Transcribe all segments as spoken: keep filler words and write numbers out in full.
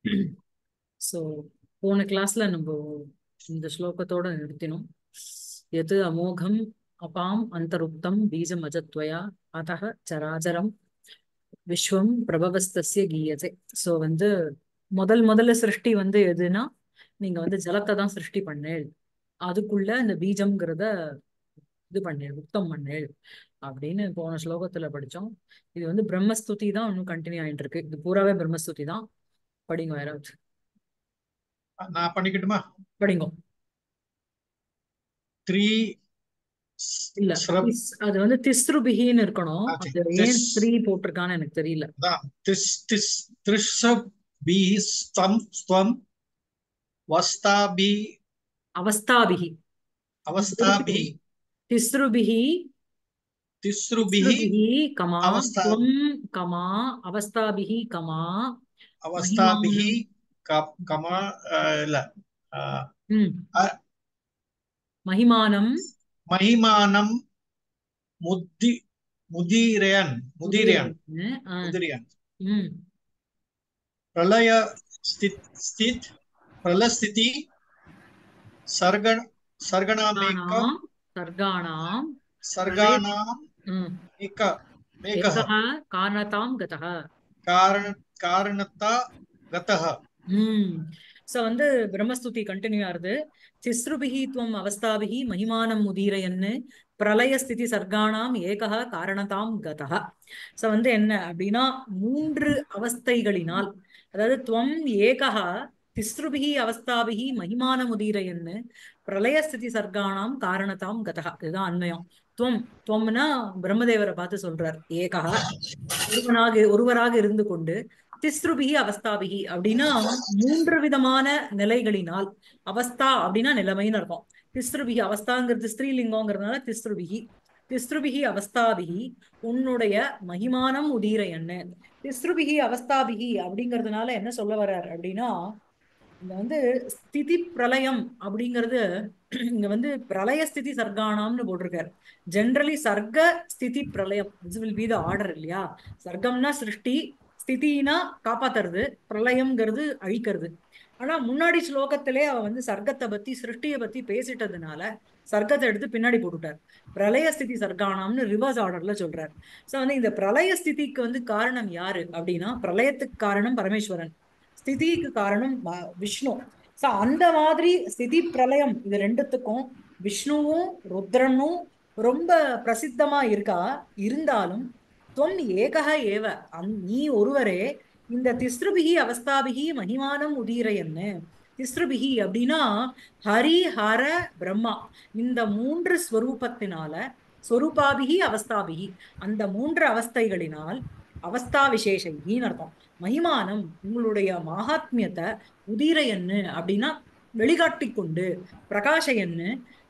So போன கிளாஸ்ல நம்ம இந்த ஸ்லோகத்தோட நிறுத்தினோம். எது அமோகம் அபாம் அந்தருப்தம் பீஜம் அஜத்வயா அதஹ சராச்சரம் விஸ்வம் பிரபவஸ்தஸ்ய கீயதே. ஸோ வந்து முதல் முதல்ல சிருஷ்டி வந்து எதுனா நீங்க வந்து ஜலத்தை தான் சிருஷ்டி பண்ணேள், அதுக்குள்ள இந்த பீஜம்ங்கிறத இது பண்ணேள், உக்தம் பண்ணேள் அப்படின்னு போன ஸ்லோகத்துல படிச்சோம். இது வந்து பிரம்மஸ்துதி தான் இன்னும் கண்டினியூ ஆயிட்டு இருக்கு. இது பூராவே பிரம்மஸ்துதி தான். படிங்க யாராவது. நான் பண்ணிக்கிட்டுமா? படிங்க. த்ரீ இல்ல ஸ்ரப் திஸ் அது வந்து திஸ்ருபிகின்னு இருக்கணும். ஆச்சு. அது ஏன் திஸ் த்ரீ போட்டிருக்கான்னு எனக்கு தெரியல. தான் திஸ் திஸ் த்ரிஷப் பி ஸ்தம் ஸ்வம் வஸ்தாபி அவஸ்தாபிகி அவஸ்தாபி திஸ்ருபிகி திஸ்ருபிஹி திஸ்ருபிகி கமா அவஸ்தா துவம் கமா அவஸ்தாபிகி கமா அவஸ்தாபிஹி மகிமானம். க- கமா அஹ், இல்ல அஹ், ம் அ- மகிமானம் மகிமானம் முத்தி முதிரயன் முதிரயன் முதிரையன்னு. ஆ, முதிரயன் ம் பிரளய ஸ்தித் ஸ்தித் பிரலஸ்திதி சர்க சர்கணாமேக சர்காணாம் சர்காணாம் பிரளய. சர்கானாம் ம் ஏக மேகः ஏகः காரணதாம் கதः. காரண காரணத்தா கதः. ம் சோ வந்து பிரம்மஸ்துதி கண்டினியூ ஆகுது. திஸ்ருபிஹி துவம் அவஸ்தாபிஹி மகிமானம் முதீரயன்னு பிரளய ஸ்திதி சர்க்கானாம் ஏகஹ காரணதாம் கதஹ. சோ வந்து என்ன அப்படின்னா மூன்று அவஸ்தைகளினால், அதாவது துவம் ஏகஹ திஸ்ருபிஹி அவஸ்தாபிஹி மகிமான முதீரயன்னு பிரளய ஸ்திதி சர்க்கானாம் காரணதாம் கதஹ. இதுதான் அன்வயம். துவம் துவம்னா பிரம்மதேவரை பார்த்து சொல்றார். ஏகஹ ஒருவனாக ஒருவராக இருந்து கொண்டு, திஸ்ருபிகி அவஸ்தாபிகி அப்படின்னா மூன்று விதமான நிலைகளினால். அவஸ்தா அப்படின்னா நிலைமைன்னு அர்த்தம். திஸ்ருபிகி அவஸ்தாங்கிறது ஸ்திரீலிங்கம்ங்கிறதுனால திஸ்ருபிகி. திஸ்ருபிகி அவஸ்தாபிகி உன்னுடைய மகிமானம் உதீர என்ன. திஸ்ருபிகி அவஸ்தாபிகி அப்படிங்கிறதுனால என்ன சொல்ல வர்றார் அப்படின்னா, இங்க வந்து ஸ்திதி பிரளயம் அப்படிங்கிறது இங்க வந்து பிரளய ஸ்திதி சர்க்கானாம்னு போட்டிருக்காரு. ஜென்ரலி சர்க்க ஸ்திதி பிரளயம் this will be the order இல்லையா? சர்க்கம்னா சிருஷ்டி, ஸ்திதினா காப்பாத்துறது, பிரளயம்ங்கிறது அழிக்கிறது. ஆனா முன்னாடி ஸ்லோகத்திலே அவ வந்து சர்க்கத்தை பத்தி சிருஷ்டியை பத்தி பேசிட்டதுனால சர்க்கத்தை எடுத்து பின்னாடி போட்டுட்டார். பிரளய ஸ்திதி சர்க்கானாம்னு ரிவர்ஸ் ஆர்டர்ல சொல்றார். சோ வந்து இந்த பிரளய ஸ்திதிக்கு வந்து காரணம் யாரு அப்படின்னா, பிரளயத்துக்கு காரணம் பரமேஸ்வரன், ஸ்திதிக்கு காரணம் வ- விஷ்ணு. சோ அந்த மாதிரி ஸ்திதி பிரளயம் இது ரெண்டுத்துக்கும் விஷ்ணுவும் ருத்ரனும் ரொம்ப பிரசித்தமா இருக்கா. இருந்தாலும் தொன் ஏகஹ ஏவ அந் நீ ஒருவரே இந்த திஸ்ருபிகி அவஸ்தாபிகி மகிமானம் உதீரயன்னு. திஸ்ருபிகி அப்படின்னா ஹரி ஹர பிரம்மா, இந்த மூன்று ஸ்வரூபத்தினால ஸ்வரூபாபிகி அவஸ்தாபிகி அந்த மூன்று அவஸ்தைகளினால் அவஸ்தா விசேஷைன்னு அர்த்தம். மகிமானம் உங்களுடைய மகாத்மியத்தை உதீரயன்னு அப்படின்னா வெளிக்காட்டி கொண்டு, பிரகாஷயன்னு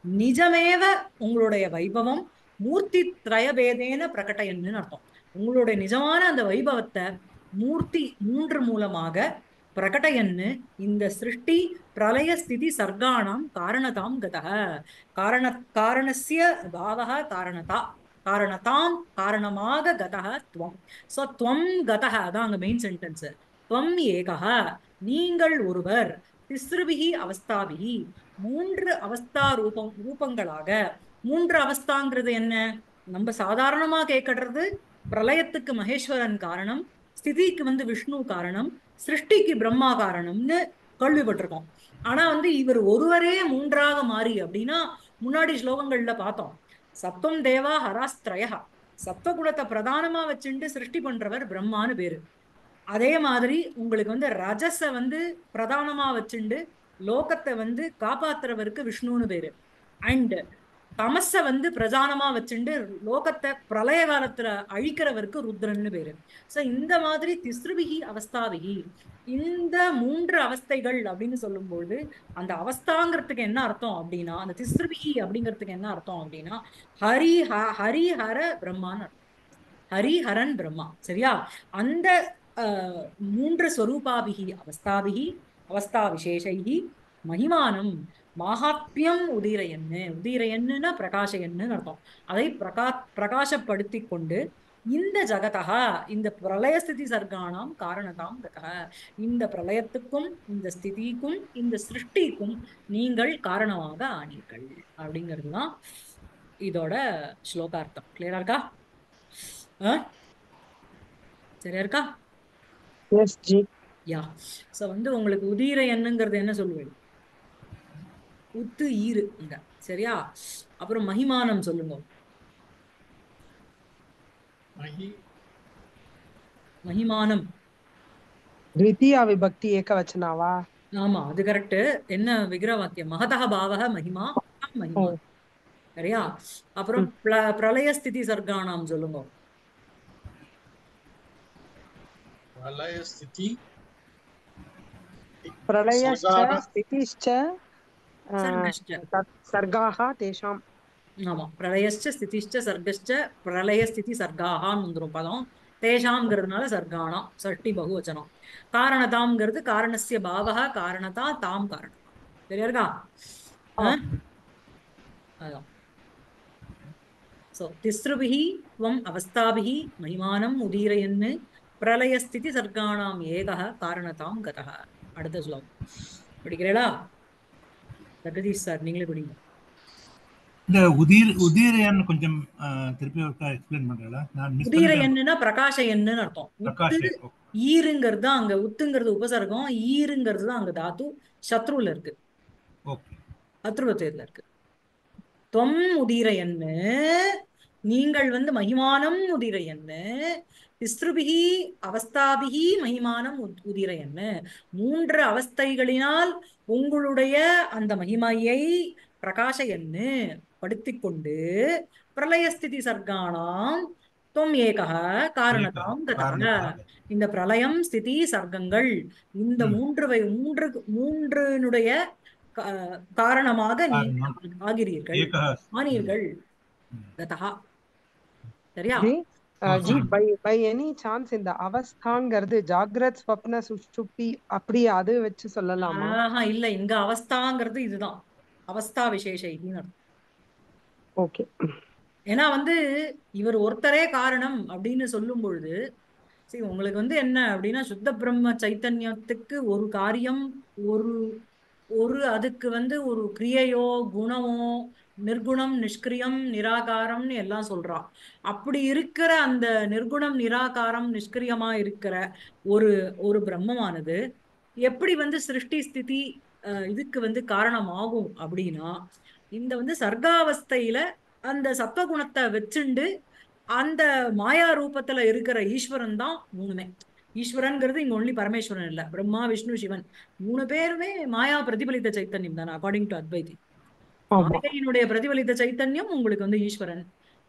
நிஜமேவ உங்களுடைய வைபவம் மூர்த்தி திரயபேதேன பிரகடயன்னு அர்த்தம். உங்களுடைய நிஜமான அந்த வைபவத்தை மூர்த்தி மூன்று மூலமாக பிரகடயன்னு இந்த சிருஷ்டி பிரளய ஸ்திதி சர்க்கானாம் காரணதாம் கதः. காரண காரணஸ்ய பாவக காரணதா காரணதாம் காரணமாக கதः துவம். சோ துவம் கதः அதான் அங்க மெயின் சென்டென்ஸ். துவம் ஏகः நீங்கள் ஒருவர், திஸ்ருபிகி அவஸ்தாபிகி மூன்று அவஸ்தா ரூபம் ரூபங்களாக. மூன்று அவஸ்தாங்கிறது என்ன? நம்ம சாதாரணமா கேட்கறது பிரளயத்துக்கு மகேஸ்வரன் காரணம், ஸ்திதிக்கு வந்து விஷ்ணு காரணம், சிருஷ்டிக்கு பிரம்மா காரணம்னு கேள்விப்பட்டிருக்கோம். ஆனா வந்து இவர் ஒருவரே மூன்றாக மாறி அப்படின்னா முன்னாடி ஸ்லோகங்கள்ல பார்த்தோம். சப்தம் தேவா ஹராஸ்திரயா, சப்தகுணத்தை பிரதானமா வச்சுட்டு சிருஷ்டி பண்றவர் பிரம்மான்னு பேரு. அதே மாதிரி உங்களுக்கு வந்து ரஜஸ வந்து பிரதானமா வச்சுண்டு லோகத்தை வந்து காப்பாத்துறவருக்கு விஷ்ணுன்னு பேரு. அண்ட் தமஸ வந்து பிரதானமா வச்சுண்டு லோகத்தை பிரளய காலத்துல அழிக்கிறவருக்கு ருத்ரன்னு பேரு. சோ இந்த மாதிரி திஸ்ருபிகி அவஸ்தாபிகி இந்த மூன்று அவஸ்தைகள் அப்படின்னு சொல்லும்போது அந்த அவஸ்தாங்கிறதுக்கு என்ன அர்த்தம் அப்படின்னா, அந்த திஸ்ருபிகி அப்படிங்கிறதுக்கு என்ன அர்த்தம் அப்படின்னா ஹரி ஹ- ஹரி ஹர பிரம்மான்னு அர்த்தம். ஹரி ஹரன் பிரம்மா, சரியா? அந்த அஹ், மூன்று ஸ்வரூபாபிகி அவஸ்தாபிகி அவஸ்தா விசேஷைகி மகிமானம் மாஹாத்மியம் உதீரயன்னு. உதீரயன்னுனா பிரகாஷயன்னு அர்த்தம். அதை பிரகா பிரகாசப்படுத்தி கொண்டு இந்த ஜகதா இந்த பிரளயஸ்திதி சர்க்கானாம் காரணதாம் கதः இந்த பிரளயத்துக்கும் இந்த ஸ்திதிக்கும் இந்த சிருஷ்டிக்கும் நீங்கள் காரணமாக ஆனீர்கள் அப்படிங்கிறதுதான் இதோட ஸ்லோகார்த்தம். கிளியரா இருக்கா? ஆ? சரியா இருக்கா? S G. யா. சோ வந்து உங்களுக்கு உதீர எண்ணுங்கிறது என்ன சொல்லுவேன்? உத்து ஈரு இங்க. சரியா? அப்புறம் மகிமானம் சொல்லுங்க. மகி மகிமானம். द्वितीया विभक्ति एकवचनावा? ஆமா அது கரெக்ட். என்ன விக்கிர வாக்கியம்? மகதः பாவः மகிமா ஓ. மகிமா. சரியா? அப்புறம் ம். பிர- பிரளய ஸ்திதி சர்க்கானாம் சொல்லுங்க. प्रलय स्थिति प्रलयश्च सर्गाः स्थितिश्च अ, சர்கஷ்ட. तत् सर्गाः तेषां. ஆமா பிரளயஸ்ச ஸ்திதிஷ்ச சர்கஷ்ச பிரளய ஸ்திதி சர்க்காகான்னு வந்துரும் பதம். தேஷாம்ங்கிறதுனால சர்க்கானாம் சஷ்டி பகுவச்சனம். காரணதாம்ங்கிறது காரணஸ்ய பாவக காரணதா தாம் காரணம். சரியா இருக்கா? ஆ. ஆ? அதான். சோ திஸ்ருபிஹி त्वम् அவஸ்தாபிஹி மகிமானம் உதீரயன்னு பிரளயஸ்திதி சர்க்கானாம் ஏகः காரணதாம் கதः. அடுத்த ஸ்லோகம் படிக்கிறீங்களா? ஜெகதீஷ் சார் நீங்களே படிங்க. இந்த உதீர் உதீரன்னு கொஞ்சம் அஹ், திருப்பி ஒருக்கா எக்ஸ்பிளைன் பண்றீங்களா? நான் மிஸ் உதீர பண்ணிட்டேன். எண்ணுன்னா பிரகாஷ எண்ணுன்னு அர்த்தம். உத்து பிரகாஷ் ஈருங்கிறது தான் அங்க, உத்துங்கிறது உபசர்க்கம், ஈருங்கிறது தான் அங்க தாத்து. சத்ருல இருக்கு, ஓகே. அத்ருவத்தில இருக்கு. தொம் உதீர எண்ணு நீங்கள் வந்து மகிமானம் உதீர எண்ணு திஸ்ருபிகி அவஸ்தாபிகி மகிமானம் உத்- உதீர எண்ணு மூன்று அவஸ்தைகளினால் உங்களுடைய அந்த மகிமையை பிரகாச எண்ணு படுத்திக் கொண்டு பிரளயஸ்திதி சர்க்கானாம் தொம் ஏகः காரணதாம் கதः. காரணம். இந்த பிரளயம் ஸ்திதி சர்க்கங்கள் இந்த ம். மூன்று வை- மூன்று மூன்றினுடைய கா- காரணமாக நீங்கள் காரணம். ஆகிறீர்கள் ஏகः. ஆனீர்கள் ம். கதः. சரியா? ஜி ஆ, ஜி சொல்லுங்க. பை பை எனி சான்ஸ் இந்த அவஸ்தாங்கிறது ஜாகிரத் ஸ்வப்ன சுஷுப்தி அப்படி அது வச்சு சொல்லலாமா? ஆஹா இல்ல, இங்க அவஸ்தாங்கிறது இதுதான் அவஸ்தா விசேஷ இதுன்னு அர்த்தம். ஓகே. ஏன்னா வந்து இவர் ஒருத்தரே காரணம் அப்படின்னு சொல்லும் பொழுது சரி உங்களுக்கு வந்து என்ன அப்படின்னா சுத்த பிரம்ம சைத்தன்யத்துக்கு ஒரு காரியம் ஒரு ஒரு அதுக்கு வந்து ஒரு கிரியையோ குணமோ நிர்குணம் நிஷ்கிரியம் நிராகாரம்னு எல்லாம் சொல்றா. அப்படி இருக்கிற அந்த நிர்குணம் நிராகாரம் நிஷ்கிரியமா இருக்கிற ஒரு ஒரு பிரம்மமானது எப்படி வந்து சிருஷ்டி ஸ்திதி அஹ், இதுக்கு வந்து காரணமாகும் அப்படின்னா இந்த வந்து சர்க்காவஸ்தையில அந்த சத்வகுணத்தை வச்சுண்டு அந்த மாயா ரூபத்துல இருக்கிற ஈஸ்வரன் தான் மூணுமே. ஈஸ்வரன்ங்கிறது இங்க ஒன்லி பரமேஸ்வரன் இல்ல, பிரம்மா விஷ்ணு சிவன் மூணு பேருமே மாயா பிரதிபலித்த சைத்தன்யம் தானே அக்கார்டிங் டு அத்வைதி. ஆமா. மாயையினுடைய பிரதிபலித்த சைத்தன்யம் உங்களுக்கு வந்து ஈஸ்வரன்.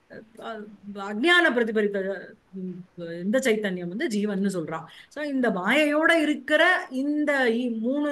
அஹ் அஜ்ஞான பிரதிபலித்த உம், இந்த சைத்தன்யம் வந்து ஜீவன்னு சொல்றான். சோ இந்த மாயையோட இருக்கிற இந்த இ- மூணு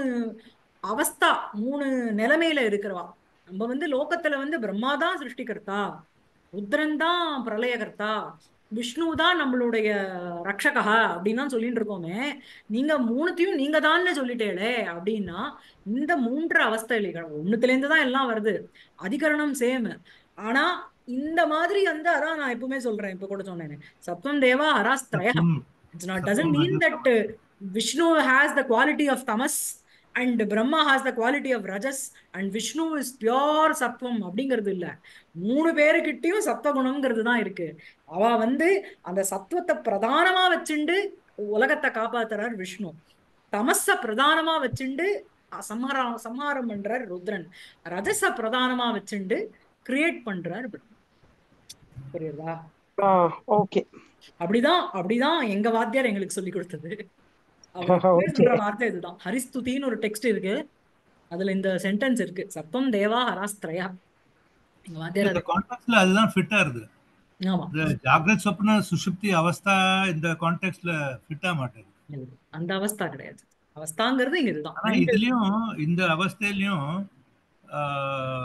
அவஸ்தா மூணு நிலைமையில இருக்கிறவா. நம்ம வந்து லோகத்துல வந்து பிரம்மாதான் சிருஷ்டிகர்த்தா, ருத்ரன் தான் பிரளயகர்த்தா, விஷ்ணு தான் நம்மளுடைய ரக்ஷகா அப்படின்னு தான் சொல்லிட்டு இருக்கோமே. நீங்க மூணுத்தையும் நீங்க தான்னு சொல்லிட்டேளே அப்படின்னா இந்த மூன்று அவஸ்தைகள் ஒண்ணுத்துல இருந்து தான் எல்லாம் வருது. அதிகரணம் சேம். ஆனா இந்த மாதிரி வந்து அதான் நான் எப்பவுமே சொல்றேன், இப்ப கூட சொன்னேன் சத்வம் தேவா ஹராஸ்திரயா. சத்துவம், It's not doesn't சத்துவம், mean that ரஜஸ், uh, Vishnu has the quality of tamas and Brahma has the quality of rajas and Vishnu is pure sattvam அப்படிங்கிறது இல்ல. மூணு பேருக்கிட்டையும் சத்வகுணம்ங்கிறது தான் இருக்கு. அவ வந்து அந்த சத்துவத்தை பிரதானமா வச்சுண்டு உலகத்தை காப்பாத்துறார் விஷ்ணு, தமஸ பிரதானமா வச்சுண்டு சம்ஹாரம் சம்ஹாரம் பண்றார் ருத்ரன், ரஜஸ பிரதானமா வச்சுண்டு கிரியேட் பண்றார் பிரம்மா. புரியுதா? ஆ ஓகே. அப்படிதான் அப்படிதான் எங்க வாத்தியார் எங்களுக்கு சொல்லி கொடுத்தது. அவர் எப்பவுமே ஓகே. சொல்ற வார்த்தை இதுதான். ஹரிஸ்துதின்னு ஒரு டெக்ஸ்ட் இருக்கு, அதுல இந்த சென்டென்ஸ் இருக்கு, சத்தம் தேவா ஹராஸ்திரயா. எங்க வாத்தியார் இந்த அது. கான்டெக்ட்ல அதுதான் ஃபிட்டா இருக்குது. ஆமா இந்த ஜாகிரத் சொப்ன சுஷுப்தி அவஸ்தா இந்த கான்டெக்ட்ல ஃபிட்டா மாட்டேங்குது. அந்த அவஸ்தா கிடையாது. அவஸ்தாங்கிறது இங்க இதுதான். ஆனா ரெண்டு இதுலயும் இந்த அவஸ்தையிலயும் ஆஹ்,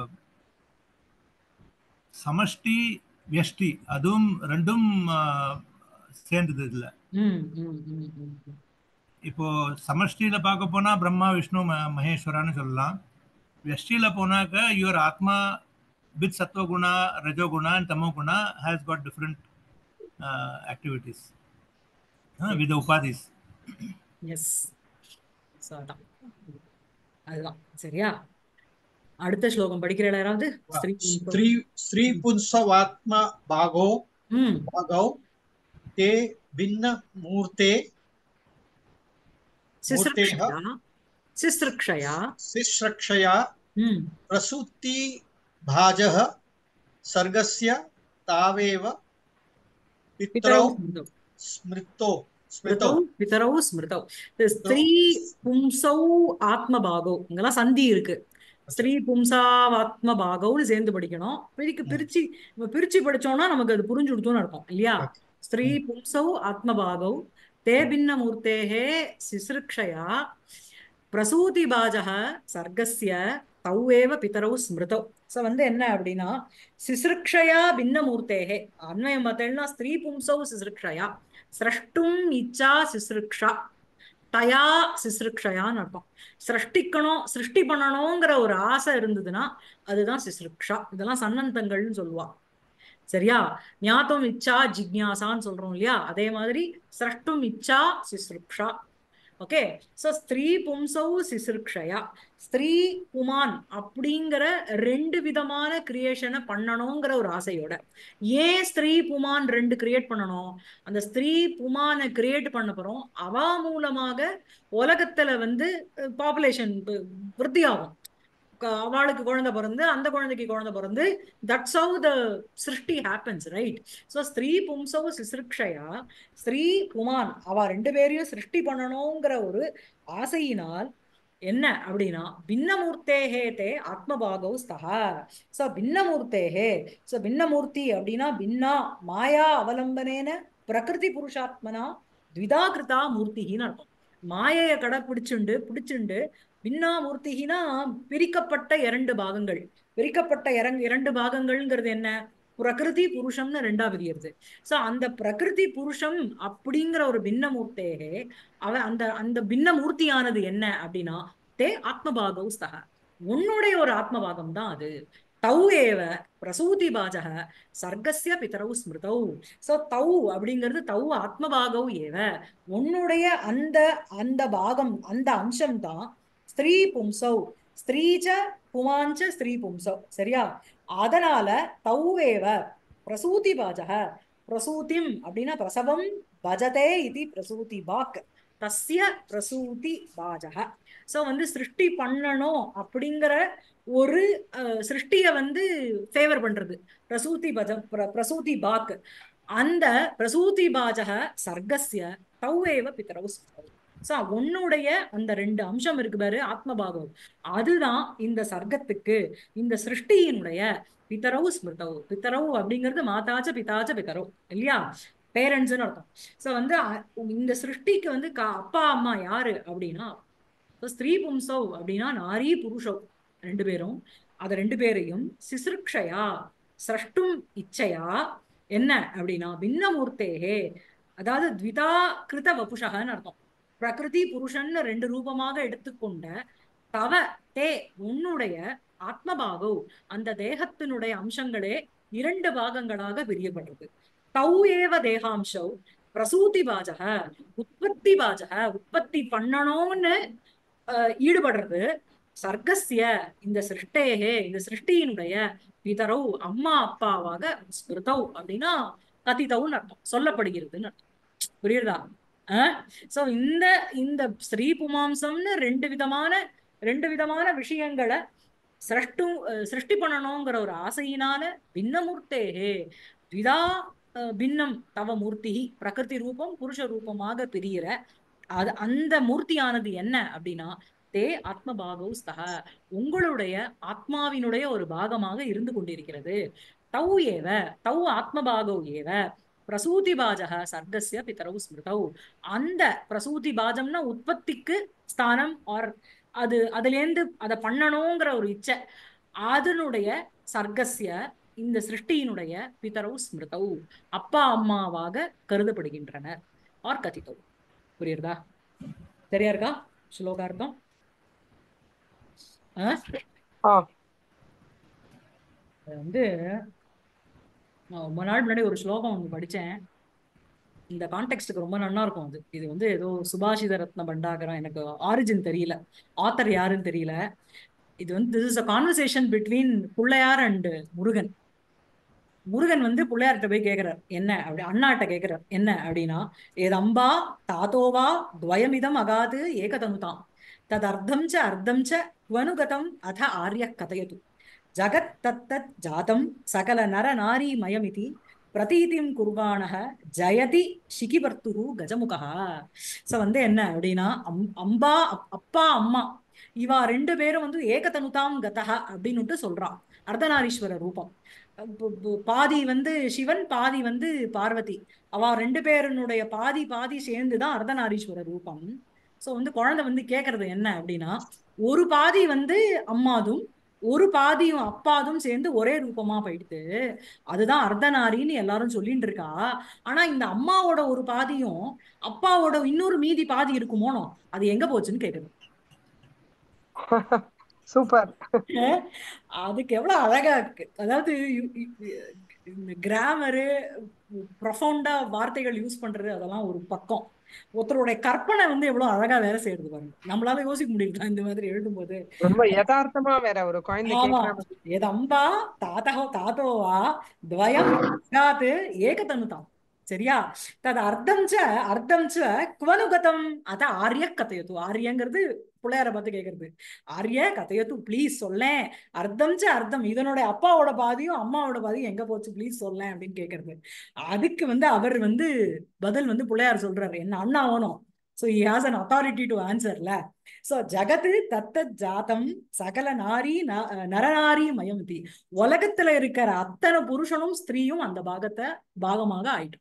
சமஷ்டி வியஷ்டி அதுவும் ரெண்டும் ஆஹ், சேர்ந்தது இதுல. ம் ம் ம் ம் ம். இப்போ சமஷ்டியில பார்க்க போனா பிரம்மா விஷ்ணு ம- மகேஸ்வரான்னு சொல்லலாம். வியஷ்டியில போனாக்க your atma with sattvaguna rajoguna and tamoguna has got different activities uh, with the upadhis. Yes. So அதான் அதுதான் சரியா. அடுத்த ஸ்லோகம் படிக்கிறீங்களா யாராவது? ஸ்திரீ स्त्री स्त्री पुंसवात्मा भागो ம் भागौ ते भिन्न मूर्ते मूर्तेः சிஸ்ருக்ஷயா சிஸ்ருக்ஷயா शिश्रक्षया ம் प्रसूति भाजः सर्गस्य तावेव पितरौ பிதரௌ स्मृतो ஸ்மிருதௌ स्मृतौ பிதரௌ ஸ்மிருதௌ. இந்த ஸ்திரீ பும்சௌ ஆத்மபாகோ இங்கெல்லாம் சந்தி இருக்கு. ஸ்திரீ பும்சாவாத்ம பாகவுன்னு சேர்ந்து படிக்கணும். பிரிக்கு பிரிச்சு நம்ம பிரிச்சு படிச்சோம்னா நமக்கு அது புரிஞ்சு கொடுத்தோம்னு அர்த்தம் இல்லையா. ஸ்திரீ பும்சௌ ஆத்மபாகௌ தே பின்ன மூர்த்தேஹே சிஸ்ருக்ஷயா பிரசூதி பாஜக சர்க்கஸ்ய தௌ ஏவ பிதரௌ ஸ்மிருதௌ. ஸோ வந்து என்ன அப்படின்னா சிஸ்ருக்ஷயா பின்ன மூர்த்தேஹே அன்வயம் பார்த்தேன்னா ஸ்திரீ பும்சௌ சிஸ்ருக்ஷயா சிரஷ்டும் இச்சா சிஸ்ருக்ஷா தயா சிஸ்ருக்ஷயான்னு அர்த்தம். சிருஷ்டிக்கணும் சிருஷ்டி பண்ணணுங்கிற ஒரு ஆசை இருந்ததுன்னா அதுதான் சிஸ்ருக்ஷா. இதெல்லாம் சன்னந்தங்கள்னு சொல்லுவா சரியா. ஞாத்தம் இச்சா ஜிக்ஞாசான்னு சொல்றோம் இல்லையா, அதே மாதிரி சிரஷ்டும் இச்சா சிஸ்ருக்ஷா. ஓகே. சோ ஸ்திரீ பும்சௌ சிஸ்ருக்ஷயா ஸ்திரீ புமான் அப்படிங்கிற ரெண்டு விதமான கிரியேஷனை பண்ணணுங்கிற ஒரு ஆசையோட. ஏன் ஸ்திரீ புமான் ரெண்டு கிரியேட் பண்ணணும்? அந்த ஸ்திரீ புமானை கிரியேட் பண்ண போறோம், அவ மூலமாக உலகத்துல வந்து பாப்புலேஷன் விருத்தி ஆகும். அவளுக்கு குழந்தை பிறந்து அந்த குழந்தைக்கு குழந்தை பிறந்து தட்ஸ் ஹவ் த சிருஷ்டி ஹேப்பன்ஸ் ரைட். ஸோ ஸ்திரீ பும்சௌ சிஸ்ருக்ஷயா ஸ்திரீ புமான் அவ ரெண்டு பேரையும் சிருஷ்டி பண்ணணுங்கிற ஒரு ஆசையினால் என்ன அப்படின்னா பின்னமூர்த்தேஹே தே ஆத்மபாகௌ ஸ்தஹா. ஸோ பின்னமூர்த்தேஹே ஸோ பின்னமூர்த்தி அப்படின்னா பின்னா மாயா அவலம்பனேன பிரகிருதி புருஷாத்மனா த்விதா கிருதா மூர்த்தின்னு அர்த்தம். மாயையை கடைப்பிடிச்சுண்டு பிடிச்சுண்டு பின்னா மூர்த்திகினா பிரிக்கப்பட்ட இரண்டு பாகங்கள். பிரிக்கப்பட்ட இரண் இரண்டு பாகங்கள்ங்கிறது என்ன? பிரகிருதி புருஷம்னு ரெண்டா பிரியுது. சோ அந்த பிரகிருதி புருஷம் அப்படிங்கிற ஒரு பின்ன மூர்த்தேகே அவ அந்த அந்த பின்ன மூர்த்தியானது என்ன அப்படின்னா தே ஆத்மபாகௌ ஸ்தஹ உன்னுடைய ஒரு ஆத்மபாகம் தான் அது. தௌ ஏவ பிரசூதி பாஜக சர்க்கஸ்ய பிதரௌ ஸ்மிருதௌ. சோ தௌ அப்படிங்கிறது தௌ ஆத்மபாகௌ ஏவ உன்னுடைய அந்த அந்த பாகம் அந்த அம்சம் தான் ஸ்திரீ பும்சௌ ஸ்திரீச்ச புமாஞ்ச ஸ்திரீ பும்சௌ சரியா. அதனால தௌவேவ பிரசூதி பாஜக பிரசூதிம் அப்படின்னா பிரசவம் பஜதே இது பிரசூதி பாக் தஸ்ய பிரசூதி பாஜக. சோ வந்து சிருஷ்டி பண்ணணும் அப்படிங்கிற ஒரு சிருஷ்டிய வந்து ஃபேவர் பண்றது பிரசூதி பஜ பிரசூதி பாக். அந்த பிரசூதி பாஜக சர்க்கஸ்ய தௌவேவ பிதரௌ ஸ்மிருதௌ. சோ உன்னுடைய அந்த ரெண்டு அம்சம் இருக்கு பாரு ஆத்மபாகம், அதுதான் இந்த சர்க்கத்துக்கு இந்த சிருஷ்டியினுடைய பிதரௌ ஸ்மிருதௌ. பிதரௌ அப்படிங்கிறது மாதாச்ச பிதாச்ச பிதரௌ இல்லையா, பேரண்ட்ஸ்னு அர்த்தம். சோ வந்து இந்த சிருஷ்டிக்கு வந்து அப்பா அம்மா யாரு அப்படின்னா ஸ்திரீ பும்சௌ அப்படின்னா நாரி புருஷௌ ரெண்டு பேரும். அத ரெண்டு பேரையும் சிஸ்ருக்ஷயா சிரஷ்டும் இச்சையா என்ன அப்படின்னா பின்னமூர்த்தேகே அதாவது த்விதா கிருத வபுஷகன்னு அர்த்தம். பிரகிருதி புருஷன் ரெண்டு ரூபமாக எடுத்துக்கொண்ட தவ தே உன்னுடைய ஆத்மபாகோ அந்த தேகத்தினுடைய அம்சங்களே இரண்டு பாகங்களாக பிரியப்படுறது. தௌ ஏவ தேகாம்சௌ பிரசூதி பாஜக உற்பத்தி பாஜக உற்பத்தி பண்ணணும்னு அஹ் ஈடுபடுறது. சர்க்கஸ்ய இந்த சிருஷ்டேகே இந்த சிருஷ்டியினுடைய பிதரௌ அம்மா அப்பாவாக ஸ்மிருதௌ அப்படின்னா கதிதௌன்னு அர்த்தம், சொல்லப்படுகிறதுன்னு அர்த்தம். புரியுதா? அஹ் சோ இந்த இந்த ஸ்ரீ புமாம்சம்னு ரெண்டு விதமான ரெண்டு விதமான விஷயங்களை சிருஷ்டு சிருஷ்டி பண்ணணுங்கிற ஒரு ஆசையினால பின்னமூர்த்தேகே த்விதா பின்னம் தவ மூர்த்தி பிரகிருதி ரூபம் புருஷ ரூபமாக பிரியிற அது அந்த மூர்த்தியானது என்ன அப்படின்னா தே ஆத்மபாகௌ ஸ்தஹ உங்களுடைய ஆத்மாவினுடைய ஒரு பாகமாக இருந்து கொண்டிருக்கிறது. தௌ ஏவ தௌ ஆத்மபாகௌ ஏவ பிரசூதி பாஜக சர்க்கஸ்ய பிதரௌ ஸ்மிருதௌ. அந்த பிரசூதி பாஜம்னா உற்பத்திக்கு ஸ்தானம் ஆர் அது அதுலேருந்து அதை பண்ணணுங்கிற ஒரு இச்சை அதனுடைய சர்க்கஸ்ய இந்த சிருஷ்டியினுடைய பிதரௌ ஸ்மிருதௌ அப்பா அம்மாவாக கருதப்படுகின்றனர் ஆர் கதிதௌ. புரியுறதா? சரியா இருக்கா ஸ்லோகார்த்தம்? வந்து நான் ரொம்ப நாள் முன்னாடி ஒரு ஸ்லோகம் ஒன்று படித்தேன், இந்த கான்டெக்ட்டுக்கு ரொம்ப நல்லா இருக்கும் அது. இது வந்து ஏதோ சுபாஷித ரத்ன பண்டாகரம், எனக்கு ஆரிஜின் தெரியல, ஆத்தர் யாருன்னு தெரியல. இது வந்து this is a conversation between Pillaiyar and Murugan. Murugan வந்து பிள்ளையார்கிட்ட போய் கேட்கிறார் என்ன அப்படி, அண்ணாட்ட கேட்கிறார் என்ன அப்படின்னா, ஏதம்பா தாத்தோவா துவயமிதம் அகாது ஏகதனுதாம் தத் அர்த்தம் ச அர்த்தம் ச துவனுகதம் அத ஆரிய கதயது ஜகத் தத்தத் ஜாதம் சகல நர நாரி மயமிதி பிரதீதிம் குர்வாணஹ ஜயதி சிகிவர்த்துஹு கஜமுகா. சோ வந்து என்ன அப்படின்னா, அம் அம்பா அப்- அப்பா அம்மா இவா ரெண்டு பேரும் வந்து ஏகதனுதாம் கதஹ அப்படின்னுட்டு சொல்றான். அர்த்தநாரீஸ்வர ரூபம். ப- ப- பாதி வந்து சிவன், பாதி வந்து பார்வதி. அவ ரெண்டு பேருனுடைய பாதி பாதி சேர்ந்துதான் அர்த்தநாரீஸ்வர ரூபம். சோ வந்து குழந்தை வந்து கேக்குறது என்ன அப்படின்னா, ஒரு பாதி வந்து அம்மாதும் ஒரு பாதியும் அப்பாதும் சேர்ந்து ஒரே ரூபமா போயிடுது, அதுதான் அர்த்தநாரின்னு எல்லாரும் சொல்லிட்டு இருக்கா. ஆனா இந்த அம்மாவோட ஒரு பாதியும் அப்பாவோட இன்னொரு மீதி பாதி இருக்குமோனோ, அது எங்க போச்சுன்னு கேக்குது. சூப்பர். அஹ் அதுக்கு எவ்வளவு அழகா இருக்கு. அதாவது யு- யு- இந்த கிராமரு, ப்ரொஃபவுண்டா வார்த்தைகள் யூஸ் பண்றது அதெல்லாம் ஒரு பக்கம், ஒருத்தருடைய கற்பனை வந்து எவ்வளவு அழகா வேலை செய்யறது பாருங்க. நம்மளால யோசிக்க முடியுதா இந்த மாதிரி எழுதும்போது? ரொம்ப யதார்த்தமா வேற ஒரு குழந்தை ஆமா, கேக்குற மாதிரி. ஏதம்பா தாத்தோ தாத்தோவா துவயம் அகாத் ஏகதனுதாம். சரியா? தது அர்த்தம் ச அர்த்தம் ச குவனுகதம் அத ஆரிய கதையது. ஆரியங்கிறது பிள்ளையார பார்த்து கேக்குறது. ஆரிய கதையது ப்ளீஸ் சொல்லேன். அர்த்தம் ச அர்த்தம், இதனுடைய அப்பாவோட பாதியும் அம்மாவோட பாதியும் எங்க போச்சு ப்ளீஸ் சொல்லேன் அப்படின்னு கேக்குறது. அதுக்கு வந்து அவர் வந்து பதில் வந்து பிள்ளையார் சொல்றாரு, என்ன அண்ணா ஆகணும். So he has an authority to ஆன்சர்ல. சோ ஜகத்து தத்தத் ஜாதம் சகல நாரி ந- நரநாரி மயமதி. உலகத்துல இருக்கிற அத்தனை புருஷனும் ஸ்திரீயும் அந்த பாகத்தை பாகமாக ஆயிட்டு.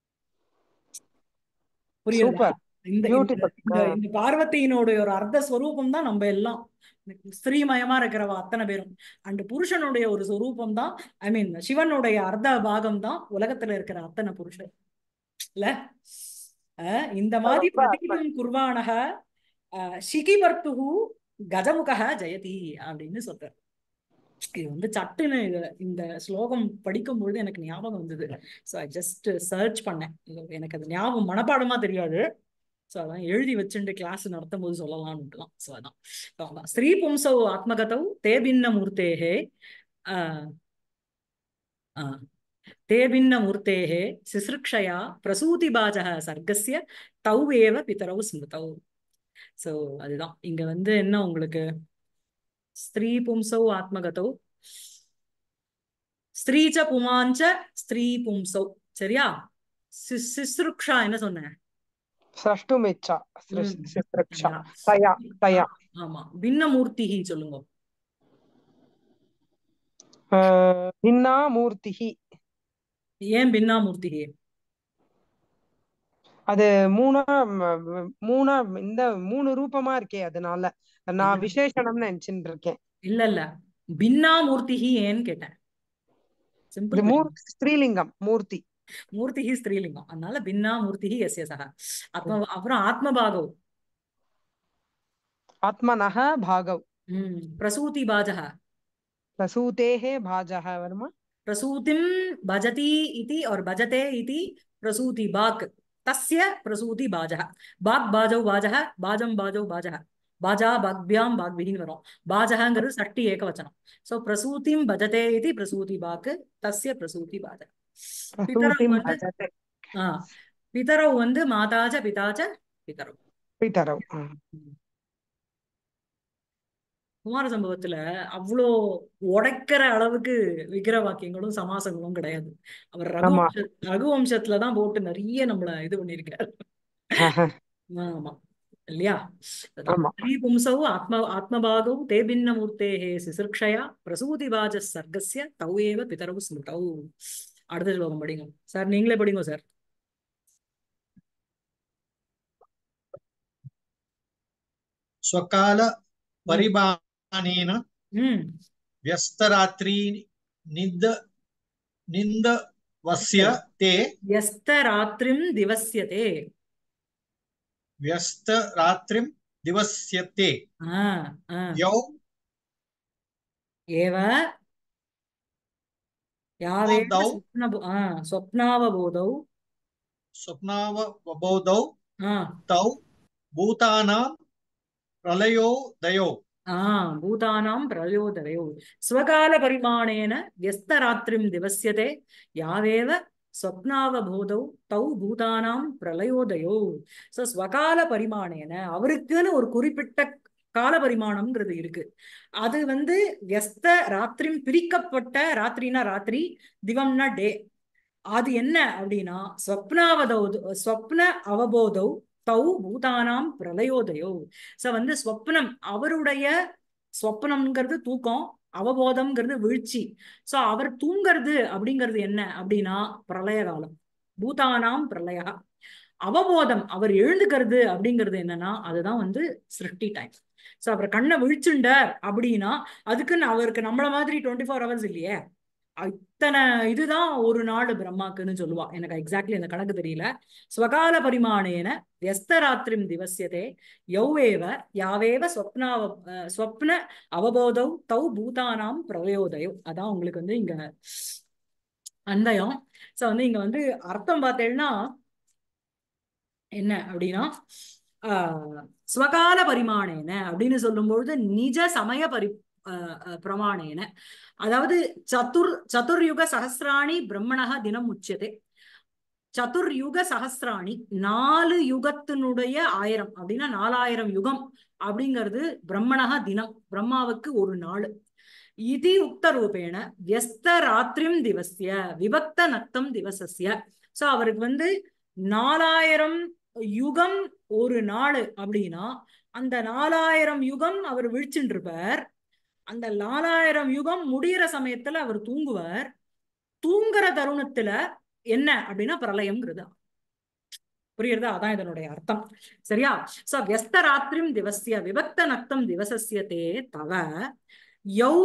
புரியுறதா? சூப்பர், இந்த இந்த இந்த பியூட்டிஃபுல். இந்த பார்வதியினோட ஒரு அர்த்த ஸ்வரூபம் தான் நம்ம எல்லாம், ஸ்திரீமயமா இருக்கிறவ அத்தனை பேரும். அண்ட் புருஷனுடைய ஒரு ஸ்வரூபம் தான், ஐ மீன் சிவனுடைய அர்த்த பாகம் தான் உலகத்துல இருக்கிற அத்தனை புருஷன் இல்ல. அஹ் இந்த மாதிரி ரொம்ப அற்புதம். பிரதிபம் குர்வாணக சிகிவர்த்துகு கஜமுகः ஜெயதி அப்படின்னு சொல்றார். இது வந்து சட்டுன்னு இது இந்த ஸ்லோகம் படிக்கும் பொழுது எனக்கு ஞாபகம் வந்தது. ஸோ ஐ ஜஸ்ட் சர்ச் பண்ணேன். இது எனக்கு அது ஞாபகம் மனப்பாடமா தெரியாது. ஸோ அதான் எழுதி வச்சுட்டு கிளாஸ் நடத்தும் போது சொல்லலாம்னுட்டுலாம். ஸோ அதான் அதான் ஸ்ரீ பும்சௌ ஆத்மகதௌ தே பின்ன மூர்த்தேஹே ஆஹ் ஆஹ் தே பின்ன மூர்த்தேஹே சிஸ்ருக்ஷயா பிரசூதிபாஜः சர்க்கஸ்ய தௌ ஏவ பிதரௌ ஸ்மிருதௌ. ஸோ அதுதான் இங்க வந்து என்ன உங்களுக்கு, ஸ்திரீ பும்சௌ ஆத்மகதௌ ஸ்திரீச்ச புமாஞ்ச ஸ்திரீ பும்சௌ. சரியா? சி- சிஸ்ருக்ஷா என்ன சொன்னேன்? சஷ்டுமிச்சா ம், சிஸ்ருக்ஷா அதான். தயா தயா. ஆமா, பின்னமூர்த்தி சொல்லுங்க. அஹ், பின்னா மூர்த்திஹி. ஏன் பின்னாமூர்த்தி? அது மூணா ம- ம- மூணா இந்த மூணு ரூபமா இருக்கே, அதனால நான் விசேஷணம்னு நினைச்சுட்டு இருக்கேன். இல்ல இல்ல, பின்னாமூர்த்தி ஏன்னு கேட்டேன். சிம்பிள் இது மூர் கொஸ்டின். ஸ்திரீலிங்கம் மூர்த்தி. மூர்த்தி ஸ்திரீலிங்கம், அதனால பின்னாமூர்த்தி எஸ்ய சக. அப்ப அப்புறம் ஆத்மபாகவ். ஆத்மனஹ பாகவ். ம், பிரசூதி பாஜக. பிரசூதேஹே பாஜः வருமா? प्रसूतिम भजति इति और भजते इति प्रसूति बाक तस्य प्रसूति बाजः. बाक बाजौ बाजः, बाजम बाजौ बाजः, बाजा बाग्भ्याम बाग्भिः वரும். बाजहங்கிறது சட்டி ஏகவச்சனம். சோ பிரசூதிம் பஜதே इति प्रसूति बाक तस्य प्रसूति बाजः. பிதரவு பிரசூதிம் வந்து பஜதே ஆ பிதரவு வந்து மாதாச்ச பிதாச்ச பிதரவு. பிதரவ். ம். குமார சம்பவத்துல அவ்வளோ உடைக்கிற அளவுக்கு விக்கிர வாக்கியங்களும் சமாசங்களும் கிடையாது. அவர் ஆமா. ரகுவம்ச ரகுவம்சத்துலதான் போட்டு நிறைய நம்மள இது பண்ணிருக்காரு. ஆமா இல்லையா? ஆமா. ஸ்ரீ பும்சௌ ஆத்ம ஆத்மபாகௌ தே பின்ன மூர்த்தேஹே சிசிருக்ஷயா பிரசூதிவாஜ சர்க்கஸ்ய தௌ ஏவ பிதரவு ஸ்மிருதௌ. அடுத்த ஸ்லோகம் படிங்க சார், நீங்களே படிங்க சார். स्वकाल परिमाणेन ம் व्यस्तरात्री निद निन्दवस्य ते யஸ்த ராத்திரிம் திவஸ்யதே. व्यस्तरात्रिं दिवस्यते ஆ ஆ यौ ஏவ யாவேன बोधौ स्वप्न आ स्वप्नावबोधौ स्वप्नावबोधौ ஆஹ் तौ भूतानां प्रलयोदयौ ஆஹ் பூதானாம் பிரயோதயோ ஸ்வகால பரிமாணேன வியஸ்தராத்திரிம் திவஸ்யதே யாவேவ ஸ்வப்னாவபோதௌ தௌ பூதானாம் பிரளயோதயோ. சோ ஸ்வகால பரிமாணேன அவருக்குன்னு ஒரு குறிப்பிட்ட கால பரிமாணம்ங்கிறது இருக்கு. அது வந்து வியஸ்த ராத்திரிம் பிரிக்கப்பட்ட, ராத்திரினா ராத்திரி, திவம்னா டே. அது என்ன அப்படின்னா ஸ்வப்னாவதோ ஸ்வப்ன அவபோதோ தௌ பூதானாம் பிரளயோதயோ. சோ வந்து ஸ்வப்னம் அவருடைய ஸ்வப்னம்ங்கிறது தூக்கம், அவபோதம்ங்கிறது வீழ்ச்சி. சோ அவர் தூங்கிறது அப்படிங்கிறது என்ன அப்படின்னா பிரளய காலம், பூதானாம் பிரளயா. அவபோதம் அவர் எழுந்துக்கிறது அப்படிங்கிறது என்னன்னா அதுதான் வந்து சிருஷ்டி டைம். சோ அவர் கண்ணை விழிச்சுண்டார் அப்படின்னா அதுக்குன்னு அவருக்கு நம்மள மாதிரி டுவெண்ட்டி ஃபோர் ஹவர்ஸ் இல்லையே. இத்தனை இதுதான் ஒரு நாள் பிரம்மாக்குன்னு சொல்லுவா. எனக்கு எக்ஸாக்ட்லி அந்த கணக்கு தெரியல. ஸ்வகால பரிமாணேன வியஸ்தராத்திரிம் திவஸ்யதே யௌவேவ யாவேவ ஸ்வப்னாவ அஹ் ஸ்வப்ன அவபோதௌ தௌ பூதானாம் பிரளயோதயோ. அதான் உங்களுக்கு வந்து இங்க அந்தயம். சோ வந்து இங்க வந்து அர்த்தம் பார்த்தேன்னா என்ன அப்படின்னா ஆஹ் ஸ்வகால பரிமாணேன அப்படின்னு சொல்லும்பொழுது நிஜ சமய பரி ஆஹ் ஆஹ் பிரமாணேன, அதாவது சதுர் சதுர்யுக சஹசிராணி பிரம்மணஹ தினம் உச்சியதே. சதுர்யுக சஹசிராணி நாலு யுகத்தினுடைய ஆயிரம் அப்படின்னா நாலாயிரம் யுகம் அப்படிங்கிறது பிரம்மணஹ தினம், பிரம்மாவுக்கு ஒரு நாள். இதி உக்த ரூபேண வியஸ்த ராத்திரிம் திவசிய விபக்த நக்தம் திவசஸ்ய. சோ அவருக்கு வந்து நாலாயிரம் யுகம் ஒரு நாள் அப்படின்னா அந்த நாலாயிரம் யுகம் அவர் விழிச்சுட்டு இருப்பார். அந்த நாலாயிரம் யுகம் முடியிற சமயத்துல அவர் தூங்குவார். தூங்குற தருணத்துல என்ன அப்படின்னா பிரளயம்ங்கிறது. புரியுறதா? அதான் இதனுடைய அர்த்தம். சரியா? சோ வியஸ்த ராத்திரிம் திவசிய விபக்த நக்தம் திவசஸ்ய தே தவ யௌ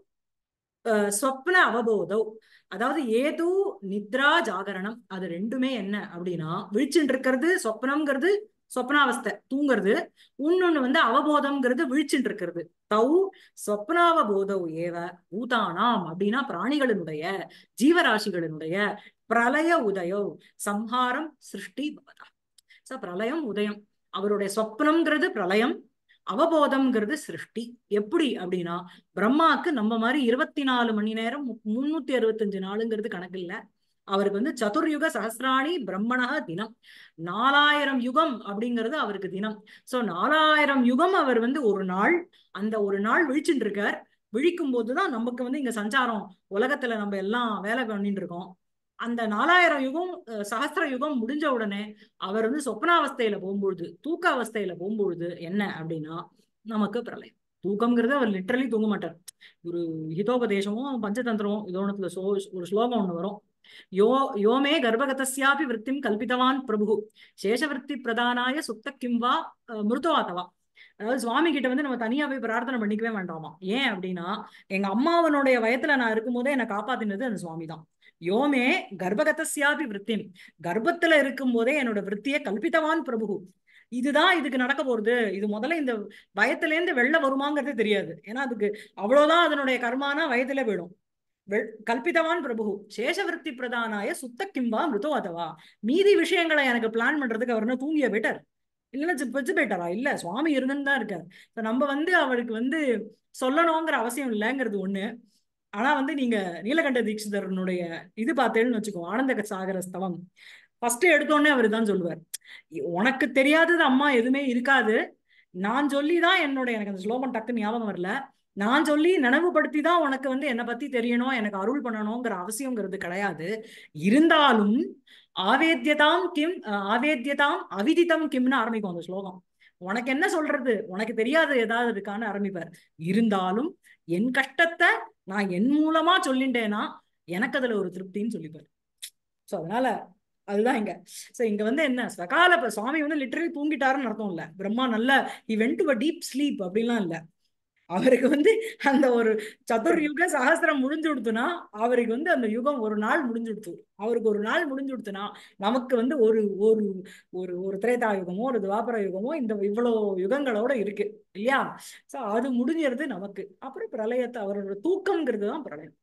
அஹ், ஸ்வப்ன அவபோதோ. அதாவது ஏதோ நித்ரா ஜாகரணம், அது ரெண்டுமே என்ன அப்படின்னா விழிச்சுட்டு இருக்கிறது சொப்னம்ங்கிறது சொப்னாவஸ்தை தூங்குறது, இன்னொன்னு வந்து அவபோதம்ங்கிறது விழிச்சுட்டு இருக்கிறது. தௌ சொப்னாவபோதோ ஏவ பூதானாம் அப்படின்னா பிராணிகளினுடைய ஜீவராசிகளினுடைய பிரளய உதயோ சம்ஹாரம் சிருஷ்டி பவதா. சோ பிரளயம் உதயம், அவருடைய சொப்னம்ங்கிறது பிரளயம், அவபோதம்ங்கிறது சிருஷ்டி. எப்படி அப்படின்னா பிரம்மாக்கு நம்ம மாதிரி இருபத்தி நாலு மணி நேரம் முன்னூத்தி அறுபத்தஞ்சு நாளுங்கிறது கணக்கு இல்ல. அவருக்கு வந்து சதுர்யுக சஹசிராணி பிரம்மணஹ தினம், நாலாயிரம் யுகம் அப்படிங்கிறது அவருக்கு தினம். சோ நாலாயிரம் யுகம் அவர் வந்து ஒரு நாள், அந்த ஒரு நாள் விழிச்சுட்டு இருக்கார். விழிக்கும் போதுதான் நமக்கு வந்து இங்க சஞ்சாரம், உலகத்துல நம்ம எல்லாம் வேலை பண்ணிட்டு இருக்கோம். அந்த நாலாயிரம் யுகம் அஹ், சஹஸ்ர யுகம் முடிஞ்ச உடனே அவர் வந்து சொப்னாவஸ்தையில போகும்பொழுது, தூக்க அவஸ்தையில போகும்பொழுது என்ன அப்படின்னா நமக்கு பிரளயம். தூக்கம்ங்கிறது அவர் லிட்டரலி தூங்க மாட்டார். ஒரு ஹிதோபதேசமும் பஞ்சதந்திரமும் இதோனத்துல சோ ஒரு ஸ்லோகம் ஒண்ணு வரும். யோ யோமே கர்ப்பகதஸ்யாபி விருத்திம் கல்பிதவான் பிரபு சேஷவிருத்தி பிரதானாய சுத்த கிம்வா மிருதுவாதவா. அதாவது சுவாமி கிட்ட வந்து நம்ம தனியா போய் பிரார்த்தனை பண்ணிக்கவே வேண்டாமா. ஏன் அப்படின்னா எங்க அம்மாவனுடைய வயத்துல நான் இருக்கும் போதே என்னை காப்பாத்தினது அந்த சுவாமி தான். யோமே கர்ப்பகதஸ்யாபி விருத்திம், கர்ப்பத்துல இருக்கும் போதே என்னோட விருத்தியை கல்பித்தவான் பிரபு. இதுதான் இதுக்கு நடக்க போறது. இது முதல்ல இந்த வயத்துல இருந்து வெளில வருமாங்கிறது தெரியாது. ஏன்னா அதுக்கு அவ்வளவுதான் அதனுடைய கர்மானா வயத்துல போயிடும். வெள்- கல்பிதவான் பிரபு சேஷவிருத்தி பிரதானாய சுத்த கிம்பா மிருதோ அதவா. மீதி விஷயங்களை எனக்கு பிளான் பண்றதுக்கு அவர் என்ன தூங்கிய பெட்டர் இல்லைன்னா பெச்சு பெட்டரா? இல்ல, சுவாமி இருந்துன்னு தான் இருக்காரு. So நம்ம வந்து அவருக்கு வந்து சொல்லணுங்கிற அவசியம் இல்லைங்கிறது ஒண்ணு. ஆனா வந்து நீங்க நீலகண்ட தீட்சிதரனுடைய இது பார்த்தேன்னு வச்சுக்கோ, ஆனந்த சாகர ஸ்தவம் ஃபர்ஸ்ட் எடுத்தோடனே அவர் தான் சொல்லுவார், உனக்கு தெரியாதது அம்மா எதுவுமே இருக்காது, நான் சொல்லிதான் என்னோட, எனக்கு அந்த ஸ்லோகம் டக்குன்னு ஞாபகம் வரல, நான் சொல்லி நினைவுபடுத்தி தான் உனக்கு வந்து என்னை பத்தி தெரியணும், எனக்கு அருள் பண்ணணுங்கிற அவசியங்கிறது கிடையாது. இருந்தாலும் ஆவேத்யதாம் கிம் அஹ், ஆவேத்யதாம் அவிதிதம் கிம்னு ஆரம்பிக்கும் அந்த ஸ்லோகம். உனக்கு என்ன சொல்றது, உனக்கு தெரியாது ஏதாவது இருக்கான்னு ஆரம்பிப்பார். இருந்தாலும் என் கஷ்டத்தை நான் என் மூலமா சொல்லிட்டேன்னா எனக்கு அதுல ஒரு திருப்தின்னு சொல்லிப்பார். சோ அதனால அதுதான் இங்க. சோ இங்க வந்து என்ன சகால ப- சுவாமி வந்து லிட்டரலி தூங்கிட்டாருன்னு அர்த்தம் இல்ல. பிரம்மா நல்ல he went to a deep sleep அப்படிலாம் இல்ல. அவருக்கு வந்து அந்த ஒரு சதுர்யுக சஹஸ்ரம் முடிஞ்சு கொடுத்துனா அவருக்கு வந்து அந்த யுகம் ஒரு நாள் முடிஞ்சு கொடுத்து, அவருக்கு ஒரு நாள் முடிஞ்சு கொடுத்துனா நமக்கு வந்து ஒரு ஒரு ஒரு ஒரு திரேதா யுகமோ ஒரு துவாபர யுகமோ இந்த இவ்வளவு யுகங்களோட இருக்கு இல்லையா. சோ அது முடிஞ்சிருது நமக்கு. அப்புறம் பிரளயத்தை அவரோட தூக்கம்ங்கிறது தான் பிரளயம்.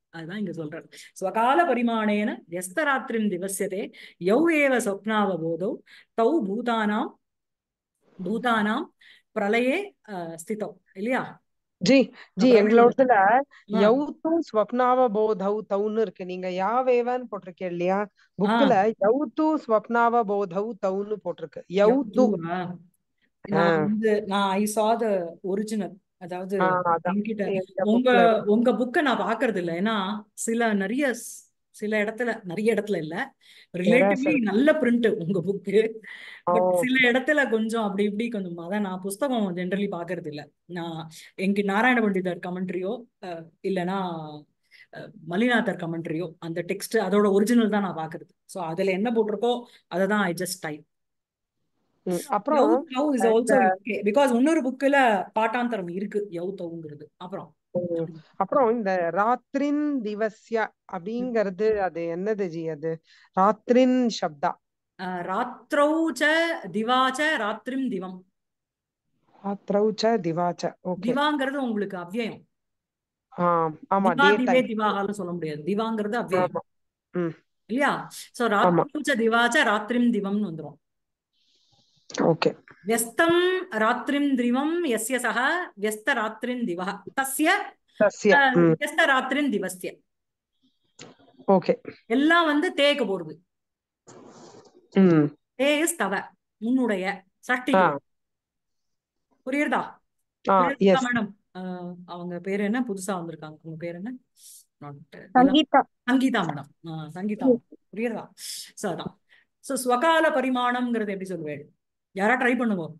அதுதான் இங்க சொல்றாரு. ஸ்வகால பரிமாணேன வியஸ்தராத்திரிம் திவஸ்யதே யௌ ஏவ சொப்னாவபோதௌ தௌ பூதானாம் பூதானாம் பிரளயே அஹ், ஸ்திதௌ இல்லையா? ஜி ஜி பிரளய எங்களோடதுல ஆ யௌத்து ஸ்வப்னாவ போதௌ தௌன்னு இருக்கு. நீங்க யாவேவன்னு போட்டிருக்கேன் இல்லையா? ஆ புக்ல யௌத்து ஸ்வப்னாவ போதௌ தௌன்னு போட்டிருக்கு. யௌத்து. யௌதுவா? ஆ நான் வந்து நான் ஐ சா த ஒரிஜினல், அதாவது ஆ, அதான் என்கிட்ட எங்க உங்க புக்ல இருக்கு. உங்க புக்கை நான் பாக்குறது இல்லை. ஏன்னா சில நிறைய ஸ்- சில இடத்துல நிறைய இடத்துல இல்ல, ரிலேட்டிவ்லி சரி. நல்ல பிரிண்ட் உங்க புக்கு. ஓ பட் சில இடத்துல கொஞ்சம் அப்படி இப்படி கொஞ்சம், அதான் நான் புஸ்தகம் ஜென்ரலி பாக்குறது இல்ல. நான் எங்க நாராயண பண்டிதர் கமெண்ட்ரியோ இல்லைன்னா அஹ், மல்லிநாதர் கமெண்ட்ரியோ அந்த டெக்ஸ்ட் அதோட ஒரிஜினல் தான் நான் பாக்குறது. ஸோ அதுல என்ன போட்டிருக்கோ அதை தான் ஐ ஜஸ்ட் டைப். ம். அப்புறம் யவ் தௌ இஸ் அஹ், இந்த ஆல்சோ ஓகே பிகாஸ் இன்னொரு புக்ல பாட்டாந்தரம் இருக்கு யவ் தௌங்கிறது. அப்புறம் ம், அப்புறம் இந்த ராத்திரின் திவஸ்ய அப்படிங்கிறது அது என்னது ஜி? அது ராத்திரின் சப்தா. அஹ், ராத்திரௌ ச திவா ச ராத்திரிம் திவம். ராத்திரௌச்ச திவாச்ச. ஓகே. திவாங்கிறது உங்களுக்கு அவ்யயம். ஆ ஆமா, திவா டே திவே டைம். திவாகால சொல்ல முடியாது, திவாங்கிறது அவ்யயம் ஆமா. ம். இல்லையா? சோ ஆமா. ராத்திரௌ ச திவா ச ராத்திரிம் திவம்னு வந்துரும். ஓகே. व्यस्तं रात्रिं द्रिवं यस्य सः व्यस्त रात्रिं दिवः तस्य சஸ்ய. அஹ், ம். व्यस्त रात्रिं दिवस्य. ஓகே. எல்லாம் வந்து தேக்கு போறது. ம். தே இஸ் தவ, உன்னுடைய ஆ சஷ்டிக்கு. புரியுறதா? ஆ புரியுறதா எஸ். மேடம்? அவங்க பேர் என்ன, புதுசா வந்திருக்காங்க, உங்க பேர் என்ன? Not இளம் சங்கீதா. சங்கீதா மேடம். சங்கீதா madam. புரியுறதா? சோ அதான். சோ ஸ்வகால பரிமாணம்ங்கிறது எப்படி சொல்லுவேன்? யாரா ட்ரை பண்ணுவோம்.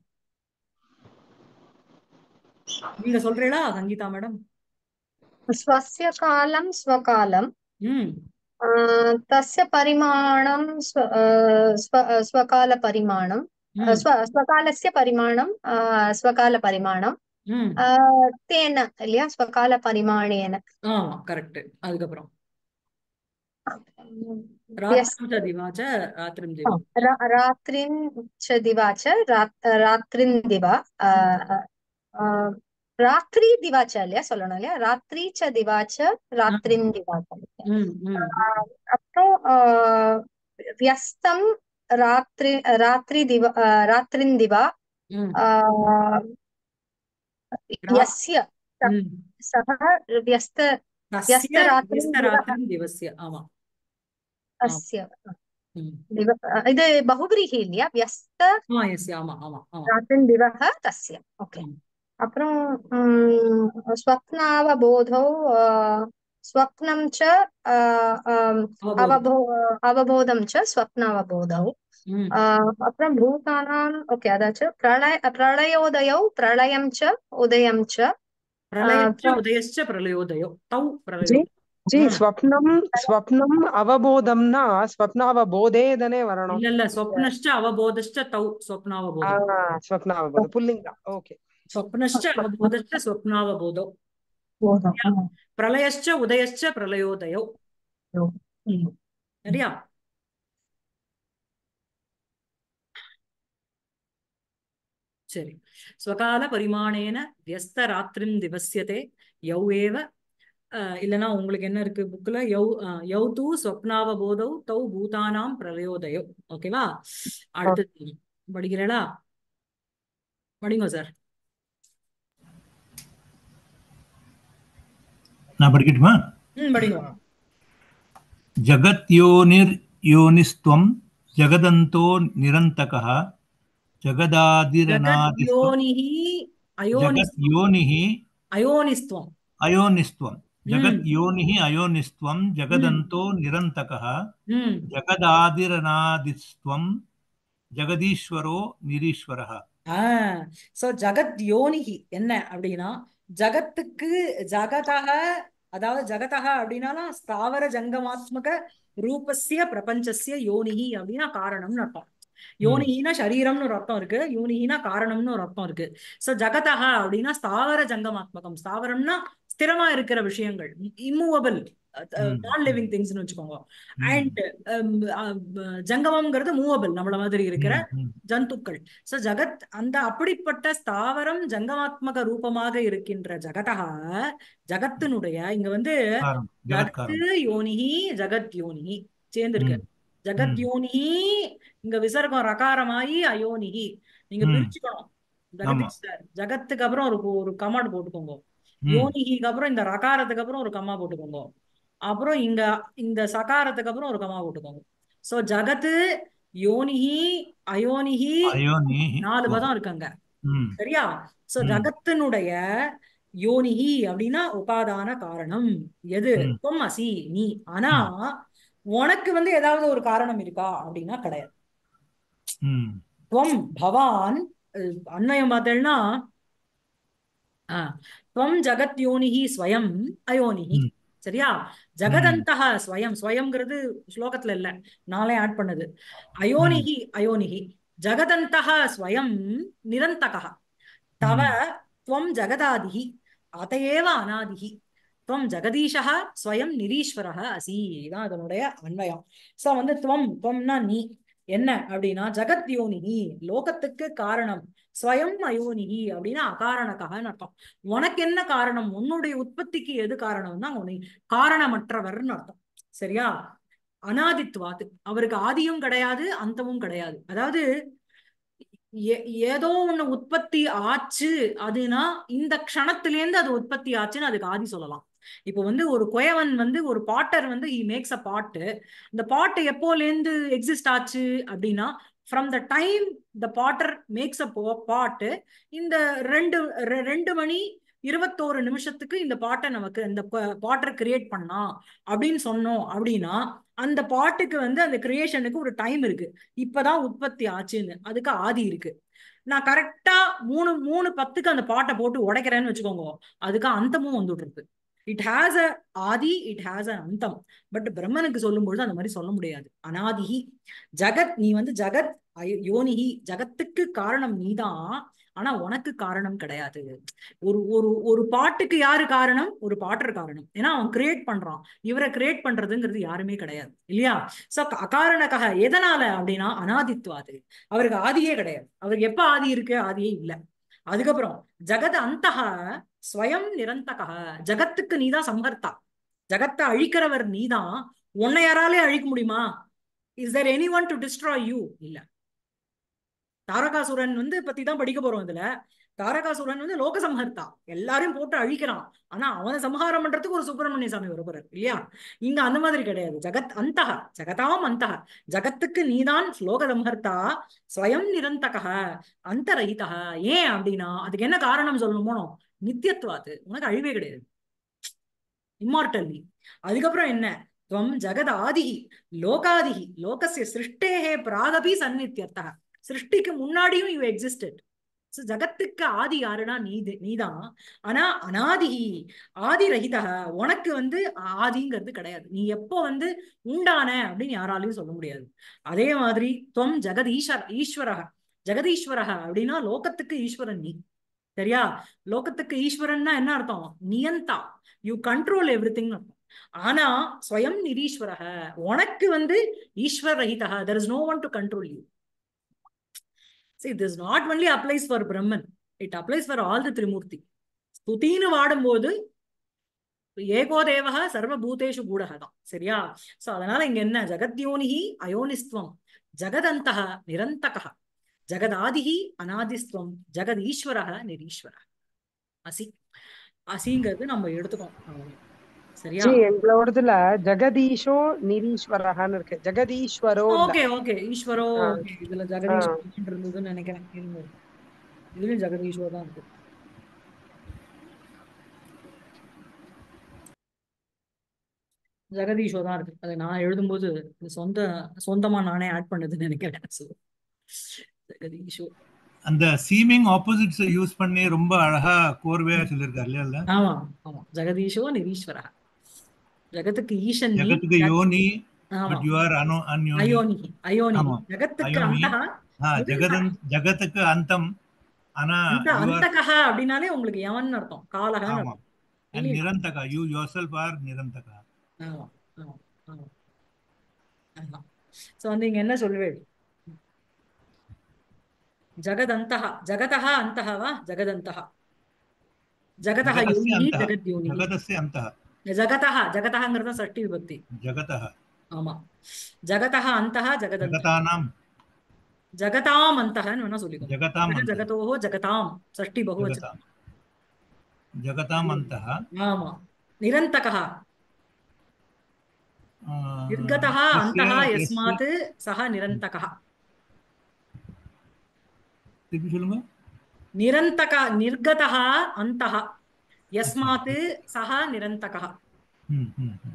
நீங்க சொல்றீங்களா சங்கீதா மேடம்? स्वस्य कालं स्वकालं ம் अ, तस्य परिमाणं स्व अ, स्व अ, स्वकालपरिमाणं अ, ம் स्व स्वकालस्य परिमाणं अ, स्वकालपरिमाणं ம் अ, तेन இல்லையா स्वकालपरिमाणेन ஆமா கரெக்ட். அதுக்கப்புறம் व्यस् ராத்திரம் ச திவாச்ச ராத்திரம் अ, திவம். रा- रात्रिं च दिवा च रात् रात्रिं दिवा अ, अ, अ, रात्रि दिवा च இல்லையா சொல்லணும் இல்லையா? ராத்திரி ச திவா ச ஆ, ராத்திரிம் திவா च. ம் ம் ஆஹ் அப்புறம் ஆஹ் வியஸ்தம் ராத்திரி ராத்திரி திவா ஆஹ் ராத்திரின் திவா ம் ஆஹ் ராத் யஸ்ய ம் சக வியஸ்த தஸ்ய வியஸ்த ராத்திரின் வியஸ்த திவः ராத்திரம் திவஸ்ய. ஆமா ஆமா. அஸ்ய ம் திவ இது பகுபிரீஹி இல்லையா? வியஸ்த ஆ எஸ் ஆமா ஆமா ஆமா. ராத்திரின் திவः தஸ்ய. ஓகே. ம் அப்புறம் உம், ஸ்வப்னாவபோதௌ ஆஹ் ஸ்வப்னம் ச ஆஹ் ஆம், அவபோதம். அவபோ அவபோதம் ச ஸ்வப்னாவபோதௌ. ம் ஆஹ் அப்புறம் பூதானாம் ஓகே அதாச்சும் பிரளய பிரளயோதயௌ பிரளயம் ச உதயம் ச. ஆஹ் பிரளயச்ச அப்புறம் உதயச்ச பிரளயோதயோ தௌ ஜி பிரளயோ. ஜி ம் ஸ்வப்னம் ஸ்வப்னம் அவபோதம்னா ஸ்வப்னாவபோதே தானே வரணும். இல்ல இல்ல சொப்னஷ்ட அவபோதஷ்ட தௌ ஆ சொப்னாவபோதம். ஸ்வப்னாவபோதம் புல்லிங்கா. ஓகே. சொப்னஷ்ட அவபோதஷ்ட சொப்னாவபோதோ. போதம். பிரளயச்ச உதயச்ச பிரளயோதயோ. ம். சரியா? சரி. ஸ்வகால பரிமாணேன வியஸ்த ராத்திரிம் திவஸ்யதே யௌ ஏவ அஹ், இல்லைன்னா உங்களுக்கு என்ன இருக்கு புக்ல, யௌ அஹ், யௌ தூ ஸ்வப்னாவபோதௌ தௌ பூதானாம் பிரளயோதயோ. ஓகேவா? ஆ, அடுத்து படிக்கிறேடா, படிங்க சார். நான் படிக்கட்டுமா? ம் படிங்க. जगत्योनिर्योनिस्त्वं जगदन्तो निरन्तकः जगदादिरनादिस्त्वं ஜகத்யோனிஹி அயோனிஸ் जगत्योनिः அயோனிஸ்துவம். अयोनिस्त्वं ம் जगत्योनिः अयोनिस्त्वं ம் जगदन्तो निरन्तकः ம் जगदादिरनादिस्त्वं जगदीश्वरो निरीश्वरः. ஆஹ் சோ ஜகத் யோனிகி என்ன அப்படின்னா, ஜகத்துக்கு ஜகதக, அதாவது ஜகதக அப்படின்னா ஸ்தாவர ஜங்கமாத்மக ரூபஸ்ய பிரபஞ்சஸ்ய யோனிகி அப்படின்னா காரணம்னு அர்த்தம். ம் யோனினா சரீரம்னு ஒரு அர்த்தம் இருக்கு, யோனினா காரணம்னு ஒரு அர்த்தம் இருக்கு. சோ ஜகதக அப்படின்னா ஸ்தாவர ஜங்கமாத்மகம். ஸ்தாவரம்னா ஸ்திரமா இருக்கிற விஷயங்கள், இம்மூவபிள் ம், நான் லிவிங் திங்ஸ்னு வச்சுக்கோங்க. அண்ட் ஜங்கமம்ங்கிறது மூவபிள், நம்மள மாதிரி இருக்கிற ம், ம். ஜந்துக்கள். சோ ஜகத் அந்த அப்படிப்பட்ட ஸ்தாவரம் ஜங்கமாத்மக ரூபமாக இருக்கின்ற ஜகதா, ஜகத்தினுடைய இங்க வந்து காரம் ஜகத்து ஜகத்காரம். யோனிஹி ஜகத் யோனிஹி சேர்ந்திருக்கு. ம், ஜகத் ம், யோனிஹி இங்க விசர்க்கம் ரகாரமாயி அயோனிஹி நீங்க ம். பிரிச்சுக்கணும். ஆமா. ஜெகதீஷ் சார், ஜகத்துக்கு அப்புறம் ஒரு ஒரு கமாண்ட் போட்டுக்கோங்க. ம், யோனிஹிக்கு அப்புறம் இந்த ரகாரத்துக்கு அப்புறம் ஒரு கம்மா போட்டுக்கோங்க. அப்புறம் இங்க இந்த சகாரத்துக்கு அப்புறம் ஒரு கம்மா போட்டுக்கோங்க. சோ ஜகத்து யோனிஹி அயோனிஹி அயோனி நாலு துவம். பதம் இருக்காங்க. ம், சரியா? சோ ம், ஜகத்தினுடைய யோனிஹி அப்படின்னா உபாதான காரணம் எது? ம், துவம் அசி நீ. ஆனா ம், உனக்கு வந்து ஏதாவது ஒரு காரணம் இருக்கா அப்படின்னா கிடையாது. ம், துவம் பவான் அஹ், அன்வயம் பார்த்தேன்னா துவம் ஜகத் யோனிஹி ஸ்வயம் அயோனிஹி. ம், சரியா? ம், ஜகதந்தஹ ஸ்வயம், ஸ்வயம்ங்கிறது ஸ்லோகத்துல இல்ல, நாளே ஆட் பண்ணது. ம், அயோனிஹி அயோனிஹி ஜகதந்தஹ ஸ்வயம் நிரந்தகः தவ ம், துவம் ஜகதாதிஹி அதையேவ அநாதிஹி துவம் ஜெகதீஷः ஸ்வயம் நிரீஸ்வரः அசி. இதான் அதனுடைய அன்வயம். சோ வந்து துவம், துவம்னா நீ என்ன அப்படின்னா ஜகத் யோனிஹி லோகத்துக்கு காரணம், ஸ்வயம் அயோனிஹி அப்படின்னா அகாரணகன்னு அர்த்தம். உனக்கு என்ன காரணம், உன்னுடைய உற்பத்திக்கு எது காரணம்னா உன்னை காரணமற்றவர்னு அர்த்தம். சரியா? அனாதித்வாது, அவருக்கு ஆதியும் கிடையாது அந்தமும் கிடையாது. அதாவது ஏ- ஏதோ ஒண்ணு உற்பத்தி ஆச்சு அதுனா இந்த க்ஷணத்திலேருந்து அது உற்பத்தி ஆச்சுன்னு அதுக்கு ஆதி சொல்லலாம். இப்போ வந்து ஒரு குயவன் வந்து ஒரு பாட்டர் வந்து he மேக்ஸ் அ பாட்டு. இந்த பாட்டு எப்போலேருந்து எக்ஸிஸ்ட் ஆச்சு அப்படின்னா from the time the potter makes a pot, இந்த ரெண்டு ரெ- ரெண்டு மணி இருபத்தோரு நிமிஷத்துக்கு இந்த பாட்டை நமக்கு இந்த பாட்டர் கிரியேட் பண்ணா அப்படின்னு சொன்னோம் அப்படின்னா அந்த பாட்டுக்கு வந்து அந்த கிரியேஷனுக்கு ஒரு டைம் இருக்கு. இப்பதான் உற்பத்தி ஆச்சுன்னு அதுக்கு ஆதி இருக்கு. நான் கரெக்டா மூணு மூணு பத்துக்கு அந்த பாட்டை போட்டு உடைக்கிறேன்னு வச்சுக்கோங்க, அதுக்கு அந்தமும் வந்துட்டு இருக்கு. It has a adi, it has a antham. But பிரம்மனுக்கு சொல்லும்பொழுது அந்த மாதிரி சொல்ல முடியாது. அனாதிஹி ஜகத், நீ வந்து ஜகத் அய- யோனிஹி ஜகத்துக்கு காரணம் நீதான், ஆனா உனக்கு காரணம் கிடையாது. ஒரு ஒரு ஒரு பாட்டுக்கு யாரு காரணம்? ஒரு பாட்டர் காரணம். ஏன்னா அவன் கிரியேட் பண்றான். இவரை கிரியேட் பண்றதுங்கிறது யாருமே கிடையாது இல்லையா? சோ அகாரணக்காக எதனால அப்படின்னா அனாதித்வாது, அவருக்கு ஆதியே கிடையாது. அவருக்கு எப்ப ஆதி இருக்கு? ஆதியே இல்ல. அதுக்கப்புறம் ஜகத் அந்தஹ ஸ்வயம் நிரந்தகः, ஜகத்துக்கு நீதான் சம்ஹர்த்தா, ஜகத்தை அழிக்கிறவர் நீதான். உன்னை யாராலே அழிக்க முடியுமா? Is there anyone to destroy you? இல்ல. தாரகாசுரன் வந்து பத்தி தான் படிக்க போறோம் இதுல. தாரகாசுரன் வந்து லோக சம்ஹர்த்தா, எல்லாரையும் போட்டு அழிக்கிறான். ஆனா அவனை சம்ஹாரம் பண்றதுக்கு ஒரு சுப்பிரமணிய சாமி வரப்போறார் இல்லையா? இங்க அந்த மாதிரி கிடையாது. ஜகத் அந்தஹ ஜகதாம் அந்தஹ, ஜகத்துக்கு நீதான் லோக சம்ஹர்த்தா, ஸ்வயம் நிரந்தகः அந்தரஹிதः. ஏன் அப்படின்னா அதுக்கு என்ன காரணம் சொல்லணுமோ, நித்தியத்துவாது, உனக்கு அழிவே கிடையாது, இம்மார்டல்லி. அதுக்கப்புறம் என்ன? துவம் ஜெகத் ஆதிஹி லோகாதிஹி லோகஸ்ய சிருஷ்டேஹே பிராகபி சந்நித்யர்த்தः, சிருஷ்டிக்கு முன்னாடியும் யூ எக்ஸிஸ்டட். சோ ஜகத்துக்கு ஆதி யாருன்னா நீ நீதான். ஆனா அனாதிஹி ஆதி ரஹிதா, உனக்கு வந்து ஆதிங்கிறது கிடையாது. நீ எப்போ வந்து உண்டான அப்படின்னு யாராலையும் சொல்ல முடியாது. அதே மாதிரி துவம் ஜெகத் ஈஸ்வர ஈஸ்வரக ஜெகதீஸ்வரக அப்படின்னா லோகத்துக்கு ஈஸ்வரன் நீ. சரியா? லோகத்துக்கு ஈஸ்வரன்னா என்ன அர்த்தம்? நியந்தா, யூ கண்ட்ரோல் எவ்ரி திங் அர்த்தம். ஆனா ஸ்வயம் நிரீஸ்வரக, உனக்கு வந்து ஈஸ்வர ரஹிதா, there is no one to control you. See, this not only applies for Brahman, it applies for all the Trimurti. ஸ்துதின்னு வாடும்போது ஏகோ தேவக சர்வபூதேஷு கூடக தான். சரியா? சோ அதனால இங்க என்ன? ஜகத்யோனிஹி அயோனிஸ்துவம், ஜகதந்தஹ நிரந்தகः, ஜகதாதிஹி அநாதிஸ்துவம், ஜகத் ஈஸ்வரஹ நிரீஸ்வரஹ அசி. அசிங்கிறது நம்ம எடுத்துக்கோம். அவ்வளவுதான். சரியா? ஜி எங்களோடதுல ஜெகதீஷோ நிரீஸ்வரஹான்னு இருக்கு, ஜெகதீஸ்வரோ இல்ல. ஓகே ஓகே ஈஸ்வரோ. ஆ, ஓகே, இதுல ஆ. ஜெகதீஸ்வரன் இருந்ததுன்னு நினைக்கிறேன். இருங்க. இதுலயும் ஜெகதீஸ்வரர் தான் இருக்கு. ஜெகதீஷோ தான் இருக்கு. அது நான் எழுதும்போது இது சொந்த சொந்தமா நானே ஆட் பண்ணதுன்னு நினைக்கிறேன். So, ஜெகதீஷோ. அந்த சீமிங் ஆப்போசிட்ஸ் யூஸ் பண்ணி ரொம்ப அழகா கோர்வையா சொல்லியிருக்காரு இல்லையா? ஆமா ஆமா, ஜெகதீஷோ நிரீஸ்வரா. ஜெகத்துக்கு ஈசன் நீ. ஜகத்துக்கு யோனி, ஆமா, பட் யூ ஆர் அனோ அன்யோனி. அயோனிகி அயோனிகி. ஆமா, ஜெகத்துக்கு அயோனி. அந்தஹ ஆ, நிரந்தகः. ஜெகதன் ஜகத்துக்கு அந்தம். ஆனா அந்த யூ ஆர் அந்தகஹ அப்படின்னாலே உங்களுக்கு எவன் அர்த்தம், காலகன்னு ஆமா அர்த்தம். and இல்லையா? nirantaka, you yourself are nirantaka. ஆமா ஆமா ஆமா ஆமா. சோ வந்து இங்க என்ன சொல்லுவேன்? ஜகதந்தஹ ஜகதஹ அந்தஹ வா ஜகதந்தஹ ஜகதஹ जगतस्य யோனிஹி अन्तः ஜகத்யோனிஹி. जगतस्य अन्तः ஜகதஹ ஜகதஹங்கிறது சஷ்டி விபக்தி. जगतः ஆமா. ஜகதஹ அந்தஹ ஜகதந்தஹ. जगतानां ஜகதாம் அந்தஹன்னு வேணா சொல்லிக்கோங்க. जगताम् अन्तः ஜகதோஹோ ஜகதாம் சஷ்டி பகுவச்சனம். जगतां जगताम् अन्तः ஆமா. நிரந்தகः अ, निर्गतः यस्य अन्तः यस्य यस्मात् सः निरन्तकः. திருப்பி சொல்லுங்க. निरन्तक निर्गतः अन्तः यस्मात् सः निरन्तकः. ம் ம் ம்.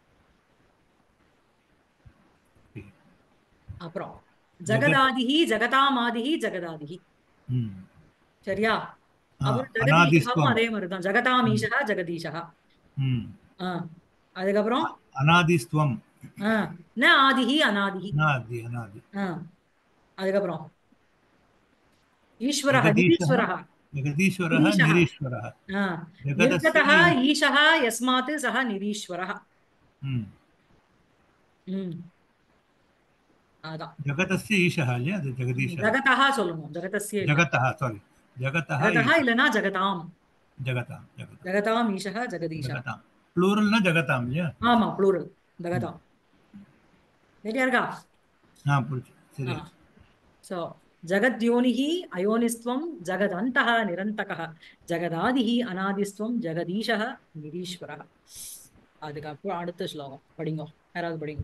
Okay. அப்புறம் ஜகத் ஜகதாதிஹி ஜகதாமாதிஹி ஜகதாதிஹி. ம். சரியா? ஆ, அப்புறம் ஜெகதீஷகவும் அநாதிஸ்துவம். அதே மாதிரி தான். ஜகதாமீஷः ஜெகதீஷः. ம். ஆ. அதுக்கப்புறம் அநாதிஸ்துவம். ஆ, ந ஆதிஹி அநாதிஹி. அநாதி அநாதி. ஆ. அதுக்கப்புறம் ஈஸ்வரः ஜெகதீஷः நிரீஸ்வரः. ஜெகதீஸ்வரः நிரீஷः. நிரீஸ்வரः. ஆ. ஜெகதஸ்ய निर्गतः ईशः यस्मात् सः निरीश्वरः. ம். ம். அதான். ஜகதஸ்ய ஈஷः இல்லையா? அது ஜெகதீஷः. ஜகதஹ சொல்லணும். ஜகதஸ்ய இல்ல. ஜகதः சாரி ஜகதः ஜகதஹ ஈஷः. இல்லனா ஜகதாம். ஜகதாம் ஜகதாம் ஜகதாம் ஈஷः ஜெகதீஷः. ஜகதாம் ப்ளூரல்னா ஜகதாம் இல்லையா? ஆமா ப்ளூரல் ஜகதாம். சரியா இருக்கா? ஆ புரிச்சு. சரி. சோ ஜகத்யோனிஹி அயோனிஸ்த்வம் ஜகதந்தஹ நிரந்தகः ஜகதாதிஹி அநாதிஸ்த்வம் ஜெகதீஷः நிரீஸ்வரः. அதுக்கப்புறம் அடுத்த ஸ்லோகம் படிங்க. யாராவது படிங்க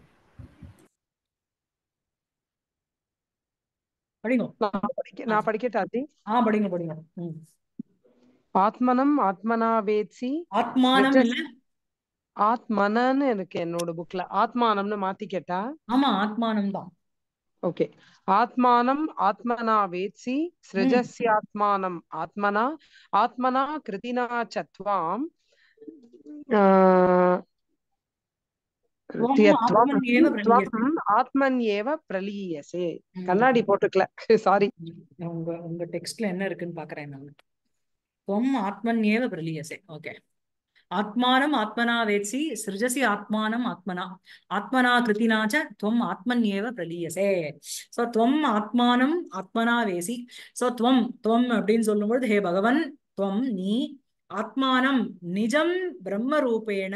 படிங்க. நான் படிக்க நான் படிக்கட்டா ஜி? ஆ படிங்க படிங்க. ம். ஆத்மனம் ஆத்மனா வேத்சி ஆத்மானம் ஸ்ருஜஸ் இல்ல. ஆத்மனன்னு இருக்கு என்னோட புக்ல. ஆத்மானம்னு மாத்திக்கட்டா? ஆமா ஆத்மானம் தான். ஓகே. ஆத்மானம் ஆத்மனா வேத்சி ம். ஸ்ருஜஸ்யாத்மானம் ஆத்மனா ஆத்மனா கிருதினா சத்வாம் ஆ, त्वम् தியத்வம் ஆத்மன்யேவ பிரலீயசே. த்வம் ஆத்மன்யேவ பிரலீயசே. ம். கண்ணாடி போட்டுக்கல சாரி. உங்க உங்க டெக்ஸ்ட்ல என்ன இருக்குன்னு பாக்குறேன் நான். त्वम् ஆத்மன்யேவ பிரலீயசே. ஓகே. ஆத்மானம் ஆத்மனா வேத்சி சிருஜசி ஆத்மானம் ஆத்மனா ஆத்மனா கிருதினா ச त्वम् ஆத்மன்யேவ பிரலீயசே. சோ त्वम् ஆத்மானம் ஆத்மனா வேசி. சோ त्वम् त्वम् அப்படின்னு சொல்லும்போது ஹே பகவன் त्वम् நீ ஆத்மானம் நிஜம் பிரம்ம ரூபேண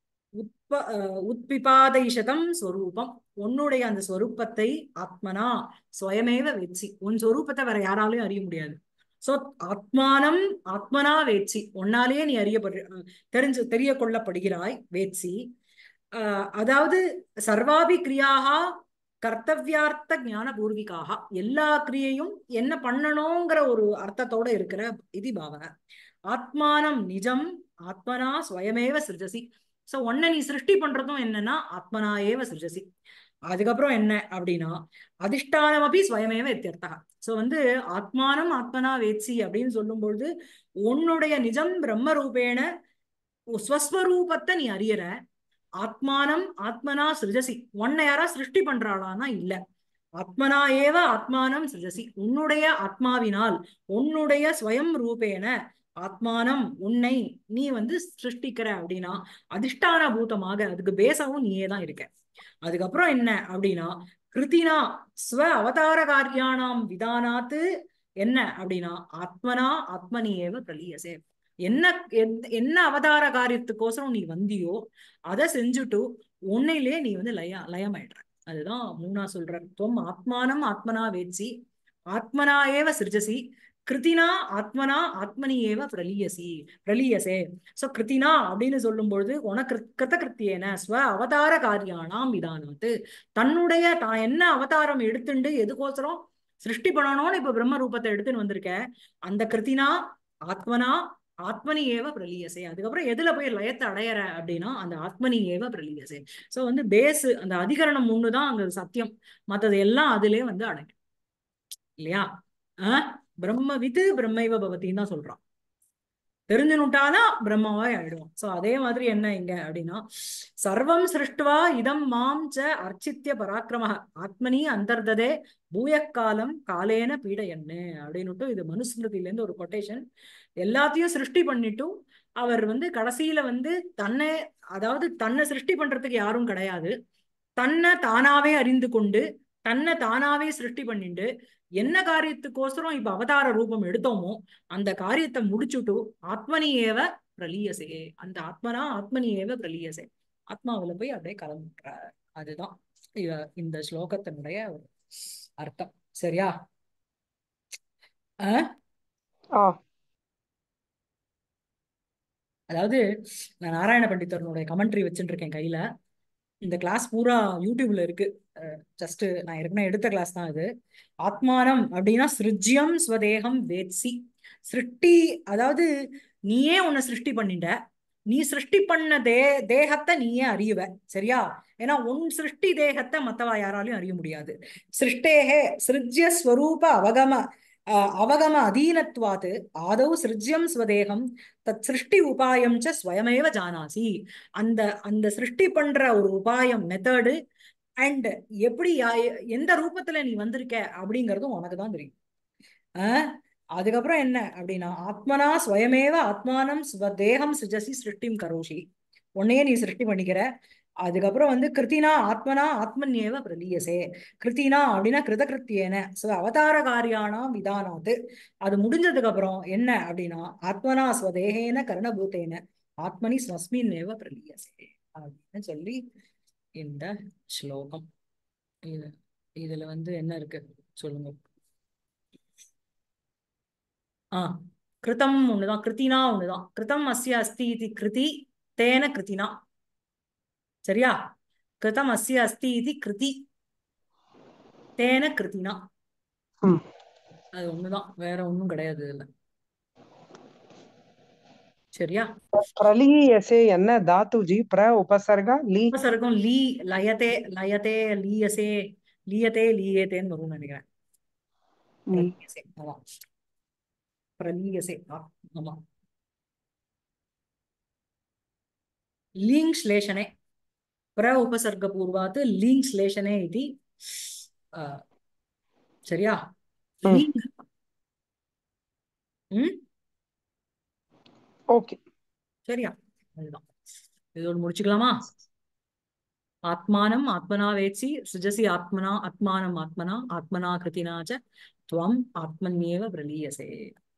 உத்ப அஹ் உத்பிபாதைஷதம் ஸ்வரூபம் உன்னுடைய அந்த ஸ்வரூபத்தை ஆத்மனா ஸ்வயமேவ வேட்சி. உன் ஸ்வரூபத்தை வேற யாராலையும் அறிய முடியாது. சோ ஆத்மானம் ஆத்மனா வேட்சி உன்னாலேயே நீ அறியப்படுற தெரிஞ்சு தெரிய கொள்ளப்படுகிறாய் வேட்சி. ஆஹ் அதாவது சர்வாபி கிரியாக கர்த்தவியார்த்த ஞான பூர்விகாக எல்லா கிரியையும் என்ன பண்ணணுங்கிற ஒரு அர்த்தத்தோட இருக்கிற இது பாவனை. ஆத்மானம் நிஜம் ஆத்மனா ஸ்வயமேவ சிருஜசி. சோ உன்னை நீ சிருஷ்டி பண்றதும் என்னன்னா ஆத்மனா ஏவ சிருஜசி. அதுக்கப்புறம் என்ன அப்படின்னா அதிஷ்டானம் அப்படி ஸ்வயமேவ இத்தியர்த்தா. சோ வந்து ஆத்மானம் ஆத்மனா வேட்சி அப்படின்னு சொல்லும் பொழுது உன்னுடைய நிஜம் பிரம்ம ரூபேண ஸ்வஸ்வரூபத்தை நீ அறியற. ஆத்மானம் ஆத்மனா சிருஜசி உன்னை யாரா சிருஷ்டி பண்றாளானா இல்ல. ஆத்மனா ஏவ ஆத்மானம் சிருஜசி உன்னுடைய ஆத்மாவினால் உன்னுடைய ஸ்வயம் ரூபேன ஆத்மானம் உன்னை நீ வந்து சிருஷ்டிக்கிற அப்படின்னா அதிஷ்டான பூதமாக அதுக்கு பேசாவும் நீயே தான் இருக்க. அதுக்கப்புறம் என்ன அப்படின்னா கிருதினா ஸ்வ அவதார காரியானாம் விதானாத்து என்ன அப்படின்னா ஆத்மனா ஆத்மனியேவ பிரலீயசே. என்ன எத்- என்ன அவதார காரியத்துக்கோசரம் நீ வந்தியோ அதை செஞ்சுட்டு உன்னையிலே நீ வந்து லய லயமாயிடுற. அதுதான் மூணா சொல்ற. துவம் ஆத்மானம் ஆத்மனா வேட்சி ஆத்மனா ஏவ சிருஜசி கிருதினா ஆத்மனா ஆத்மனி ஏவ பிரலீயசி பிரலீயசே. சோ கிருதினா அப்படின்னு சொல்லும் பொழுது உனக்கு கிருத்த கிருத்தியேன ஸ்வ அவதார காரியானாம் விதானாத்து தன்னுடைய தான் என்ன அவதாரம் எடுத்துண்டு எதுக்கோசரம் சிருஷ்டி பண்ணணும்னு இப்ப பிரம்ம ரூபத்தை எடுத்துன்னு வந்திருக்க அந்த கிருத்தினா ஆத்மனா ஆத்மனி ஏவ பிரலீயசே. அதுக்கப்புறம் எதுல போய் லயத்தை அடையற அப்படின்னா அந்த ஆத்மனி ஏவ பிரலீயசே. சோ வந்து பேஸ் அந்த அதிகரணம் ஒண்ணுதான் அங்க சத்தியம். மத்தது எல்லாம் அதிலே வந்து அடங்கும் இல்லையா? ஆஹ் பிரம்ம வித்து பிரம்மைவ பவத்தின்னு தான் சொல்றான். தெரிஞ்சுனுட்டாதான் பிரம்மாவாய் ஆயிடுவான். சோ அதே மாதிரி என்ன இங்க அப்படின்னா, சர்வம் சிருஷ்டுவா இதம் மாம் ச அர்ச்சித்ய பராக்கிரம ஆத்மனி அந்தர்ததே பூயக்காலம் காலேன பீடையன்னு அப்படின்னுட்டு இது மனுஸ்மிருதியில இருந்து ஒரு கொட்டேஷன். எல்லாத்தையும் சிருஷ்டி பண்ணிட்டு அவர் வந்து கடைசியில வந்து தன்னை, அதாவது தன்னை சிருஷ்டி பண்றதுக்கு யாரும் கிடையாது, தன்னை தானாவே அறிந்து கொண்டு தன்னை தானாவே சிருஷ்டி பண்ணிட்டு என்ன காரியத்துக்கோசரம் இப்ப அவதார ரூபம் எடுத்தோமோ அந்த காரியத்தை முடிச்சுட்டு ஆத்மனி ஏவ பிரலீயசே, அந்த ஆத்மனா ஆத்மனி ஏவ பிரலீயசே, ஆத்மாவில போய் அப்படியே கலந்துட்டார். அதுதான் இவ- இந்த ஸ்லோகத்தினுடைய ஒரு அர்த்தம். சரியா? அஹ் ஆ அதாவது நான் நாராயண பண்டிதரனுடைய கமெண்ட்ரி வச்சுட்டு இருக்கேன் கையில. இந்த கிளாஸ் பூரா யூடியூப்ல இருக்கு. ஜஸ்ட் நான் ஏற்கனவே எடுத்த கிளாஸ் தான் இது. ஆத்மானம் அப்படின்னா சிருஜ்யம் ஸ்வதேகம் வேத்சி. சிருஷ்டி, அதாவது நீயே உன்னை சிருஷ்டி பண்ணிட்ட, நீ சிருஷ்டி பண்ண தே தேகத்தை நீயே அறியுவ. சரியா? ஏன்னா உன் சிருஷ்டி தேகத்தை மத்தவா யாராலையும் அறிய முடியாது. சிருஷ்டேகே சிருஜ்ய ஸ்வரூப அவகம அஹ், அவகம அதீனத்வாது ஆதௌ சிருஜ்யம் ஸ்வதேகம் தத் சிருஷ்டி உபாயம் ச ஸ்வயமேவ ஜானாசி. அந்த அந்த சிருஷ்டி பண்ற ஒரு உபாயம் மெத்தடு அண்ட் எப்படி யா- எந்த ரூபத்துல நீ வந்திருக்க அப்படிங்கறதும் உனக்கு தான் தெரியும். ஆஹ் அதுக்கப்புறம் என்ன அப்படின்னா, ஆத்மனா ஸ்வயமேவ ஆத்மானம் ஸ்வதேகம் சிருஜசி சிருஷ்டிம் கரோஷி, உன்னையே நீ சிருஷ்டி பண்ணிக்கிற. அதுக்கப்புறம் வந்து கிருத்தினா ஆத்மனா ஆத்மன்யேவ பிரலீயசே. கிருத்தினா அப்படின்னா கிருதகிருத்தியேன சோ அவதார காரியானாம் விதானாத்து. அது முடிஞ்சதுக்கு அப்புறம் என்ன அப்படின்னா, ஆத்மனா ஸ்வதேகேன கர்ணபூதேன ஆத்மனி ஸ்வஸ்மின் ஏவ பிரலீயசே அப்படின்னு சொல்லி இந்த ஸ்லோகம். இது இதுல வந்து என்ன இருக்கு சொல்லுங்க. ஆ கிருதம் ஒண்ணுதான், கிருத்தினா ஒண்ணுதான். கிருதம் அஸ்ய அஸ்தி இது கிருதி தேன கிருத்தினா. சரியா? கிருதம் அஸ்ய அஸ்தி இது கிருதி தேன கிருத்தினா. ம் அது ஒண்ணுதான், வேற ஒண்ணும் கிடையாது இதுல. சரியா? பிரலீயசே என்ன தாத்துஜி? பிர உபசர்கா லீ. உபசர்க்கம் லீ, லயதே லயதே லீயசே, லீயதே லீயேதேன்னு வரும்னு நினைக்கிறேன். ம் பிரலீயசே, ஆமா பிரலீயசே. ஆ, ஆமா லிங் श्लेषणे प्र उपसर्गपूर्वात् லிங் श्लेषणे इति अ, சரியா? ம் லிங். ம் ஓகே. சரியா? அதுதான். இதோட முடிச்சுக்கலாமா? ஆத்மானம் ஆத்மனா வேட்சி சுஜசி ஆத்மனா ஆத்மானம் ஆத்மனா ஆத்மனா கிருத்தினா ச துவம் ஆத்மன்யேவ பிரலீயசே.